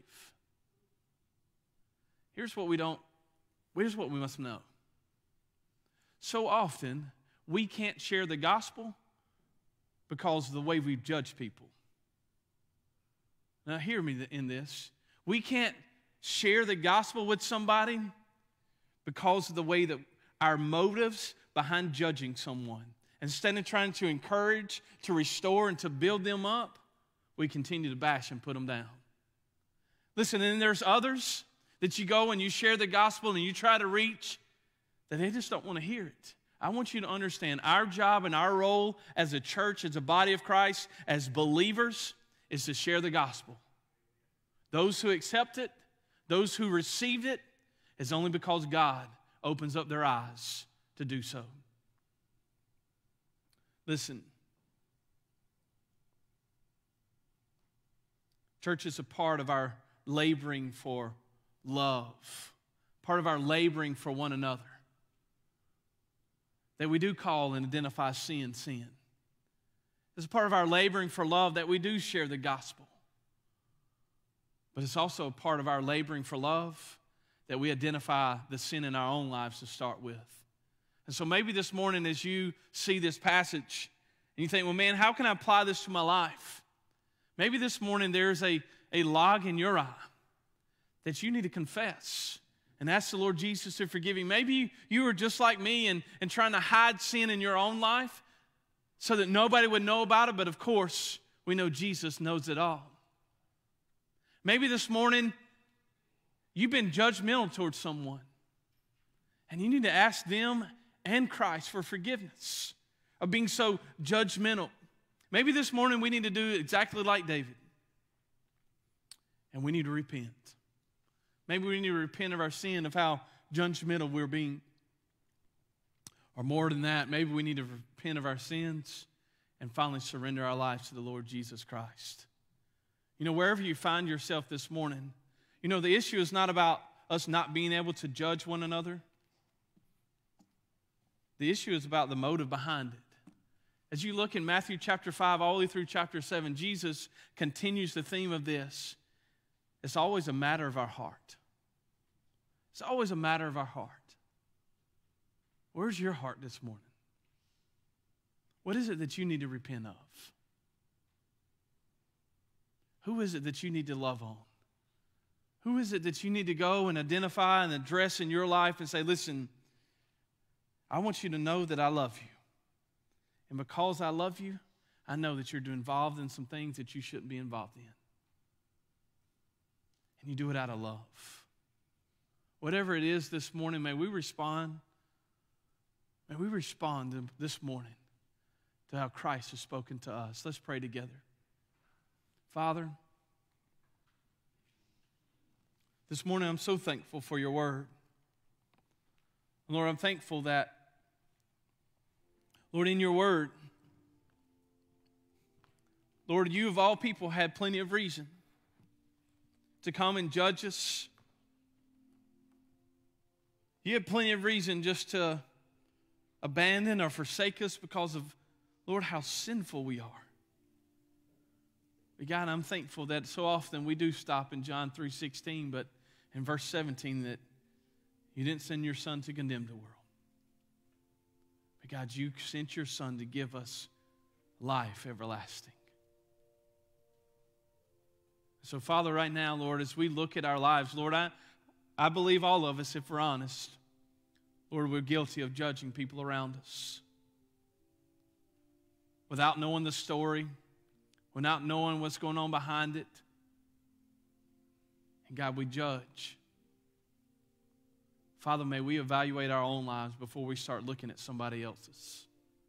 Here's what we must know. So often, we can't share the gospel because of the way we judge people. Now, hear me in this. We can't share the gospel with somebody because of the way that our motives behind judging someone. Instead of trying to encourage, to restore, and to build them up, we continue to bash and put them down. Listen, and there's others that you go and you share the gospel and you try to reach that they just don't want to hear it. I want you to understand our job and our role as a church, as a body of Christ, as believers, is to share the gospel. Those who accept it, those who received it, is only because God opens up their eyes to do so. Listen, church is a part of our laboring for love, part of our laboring for one another. That we do call and identify sin. It's a part of our laboring for love that we do share the gospel. But it's also a part of our laboring for love that we identify the sin in our own lives to start with. And so maybe this morning as you see this passage and you think, well, man, how can I apply this to my life? Maybe this morning there's a log in your eye that you need to confess and ask the Lord Jesus to forgive you. Maybe you are just like me and trying to hide sin in your own life so that nobody would know about it, but of course, we know Jesus knows it all. Maybe this morning, you've been judgmental towards someone, and you need to ask them and Christ for forgiveness of being so judgmental. Maybe this morning we need to do exactly like David, and we need to repent. Maybe we need to repent of our sin, of how judgmental we're being. Or more than that, maybe we need to repent of our sins and finally surrender our lives to the Lord Jesus Christ. You know, wherever you find yourself this morning, you know, the issue is not about us not being able to judge one another. The issue is about the motive behind it. As you look in Matthew chapter 5 all the way through chapter 7, Jesus continues the theme of this. It's always a matter of our heart. It's always a matter of our heart. Where's your heart this morning? What is it that you need to repent of? Who is it that you need to love on? Who is it that you need to go and identify and address in your life and say, listen, I want you to know that I love you. And because I love you, I know that you're involved in some things that you shouldn't be involved in. And you do it out of love. Whatever it is this morning, may we respond. May we respond this morning to how Christ has spoken to us. Let's pray together. Father, this morning I'm so thankful for your word. Lord, I'm thankful that, Lord, in your word, Lord, you of all people had plenty of reason to come and judge us. You have plenty of reason just to abandon or forsake us because of, Lord, how sinful we are. But God, I'm thankful that so often we do stop in John 3:16, but in verse 17 that you didn't send your Son to condemn the world. But God, you sent your Son to give us life everlasting. So, Father, right now, Lord, as we look at our lives, Lord, I believe all of us, if we're honest, Lord, we're guilty of judging people around us. Without knowing the story, without knowing what's going on behind it. And God, we judge. Father, may we evaluate our own lives before we start looking at somebody else's.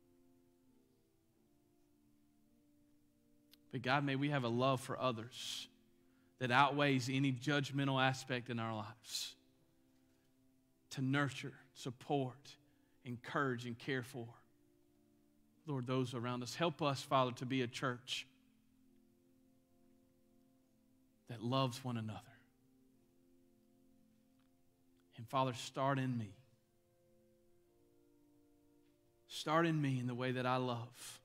But God, may we have a love for others that outweighs any judgmental aspect in our lives. To nurture, support, encourage, and care for, Lord, those around us. Help us, Father, to be a church that loves one another. And Father, start in me. Start in me in the way that I love.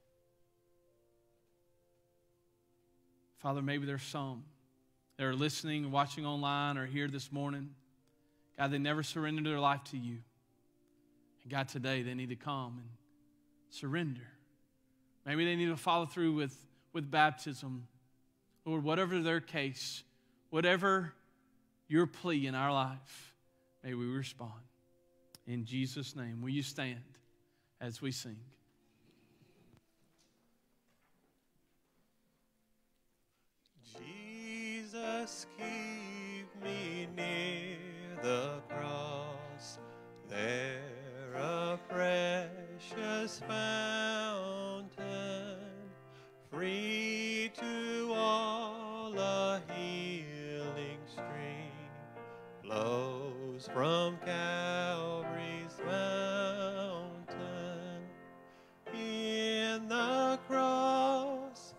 Father, maybe there's some that are listening, watching online, or here this morning. God, they never surrendered their life to you. And God, today they need to come and surrender. Maybe they need to follow through with baptism. Lord, whatever their case, whatever your plea in our life, may we respond. In Jesus' name, will you stand as we sing? Jesus, keep me near the cross, there a precious fountain, free to all a healing stream, flows from Calvary's mountain. In the cross,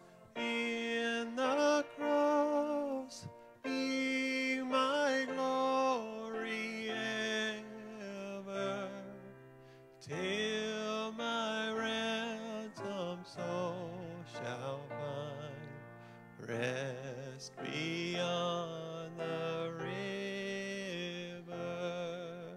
be my glory ever, till my ransom soul shall find rest beyond the river.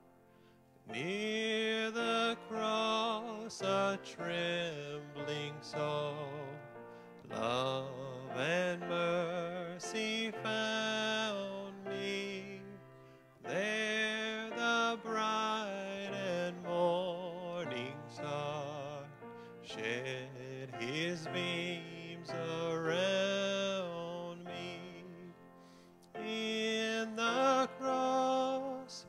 Near the cross a trembling soul, love and mercy found me. There the bright and morning star shed his beams around me. In the cross,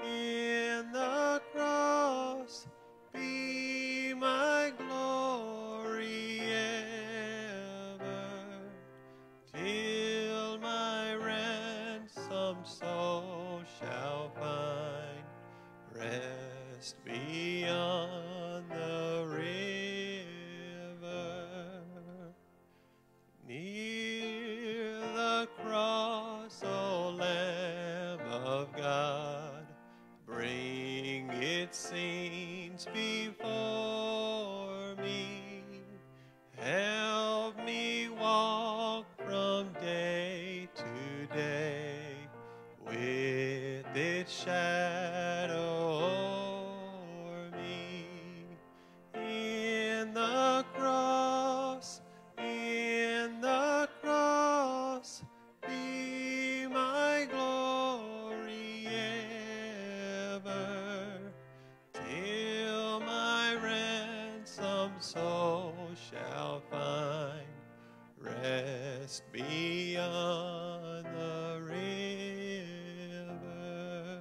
be my glory ever, till my ransomed soul shall find rest beyond the river. Near the cross, O Lamb of God, bring its scenes before me. Help me walk from day to day with its shadow o'er me. In the cross, be my glory ever, till my ransomed soul shall find rest beyond the river.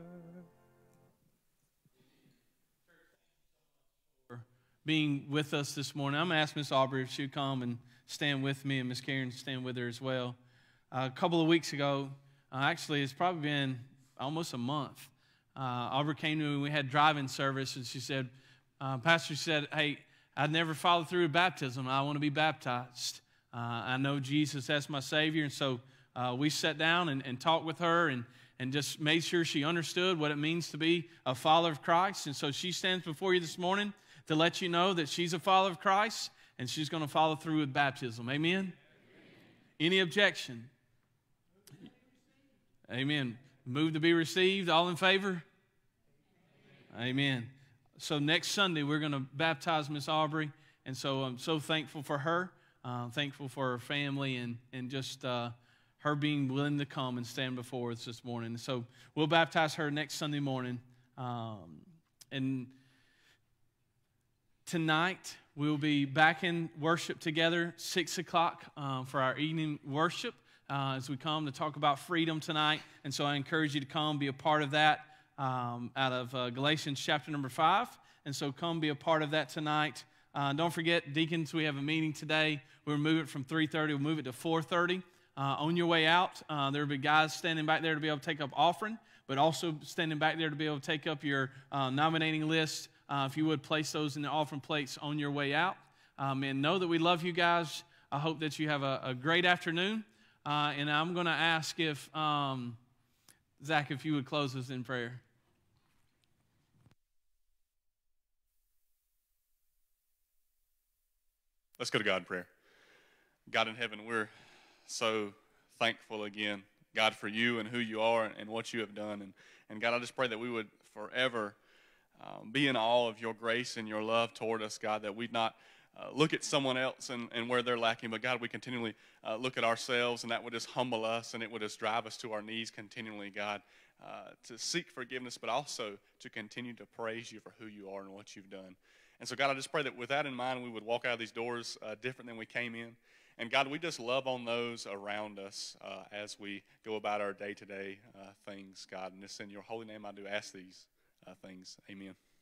Being with us this morning. I'm going to ask Miss Aubrey if she would come and stand with me, and Miss Karen to stand with her as well. A couple of weeks ago, actually it's probably been almost a month, Aubrey came to me and we had driving service, and she said, Pastor said, hey, I'd never followed through with baptism. I want to be baptized. I know Jesus as my Savior, and so we sat down and talked with her, and and just made sure she understood what it means to be a follower of Christ. And so she stands before you this morning to let you know that she's a follower of Christ, and she's going to follow through with baptism. Amen? Any objection? Amen. Move to be received. All in favor? Amen. So next Sunday, we're going to baptize Miss Aubrey, and so I'm so thankful for her, thankful for her family, and just her being willing to come and stand before us this morning. So we'll baptize her next Sunday morning. And tonight, we'll be back in worship together, 6 o'clock for our evening worship as we come to talk about freedom tonight. And so I encourage you to come, be a part of that out of Galatians chapter number 5. And so come be a part of that tonight. Don't forget, deacons, we have a meeting today. We'll move it from 3:30. We'll move it to 4:30. On your way out, there will be guys standing back there to be able to take up offering, but also standing back there to be able to take up your nominating list. If you would, place those in the offering plates on your way out. And know that we love you guys. I hope that you have a great afternoon. And I'm going to ask if, Zach, if you would close us in prayer. Let's go to God in prayer. God in heaven, we're so thankful again, God, for you and who you are and what you have done. And God, I just pray that we would forever be in awe of your grace and your love toward us, God, that we'd not look at someone else and where they're lacking, but God, we continually look at ourselves, and that would just humble us, and it would just drive us to our knees continually, God, to seek forgiveness, but also to continue to praise you for who you are and what you've done. And so, God, I just pray that with that in mind, we would walk out of these doors different than we came in. And, God, we just love on those around us as we go about our day-to-day things, God. And it's in your holy name I do ask these things. Amen.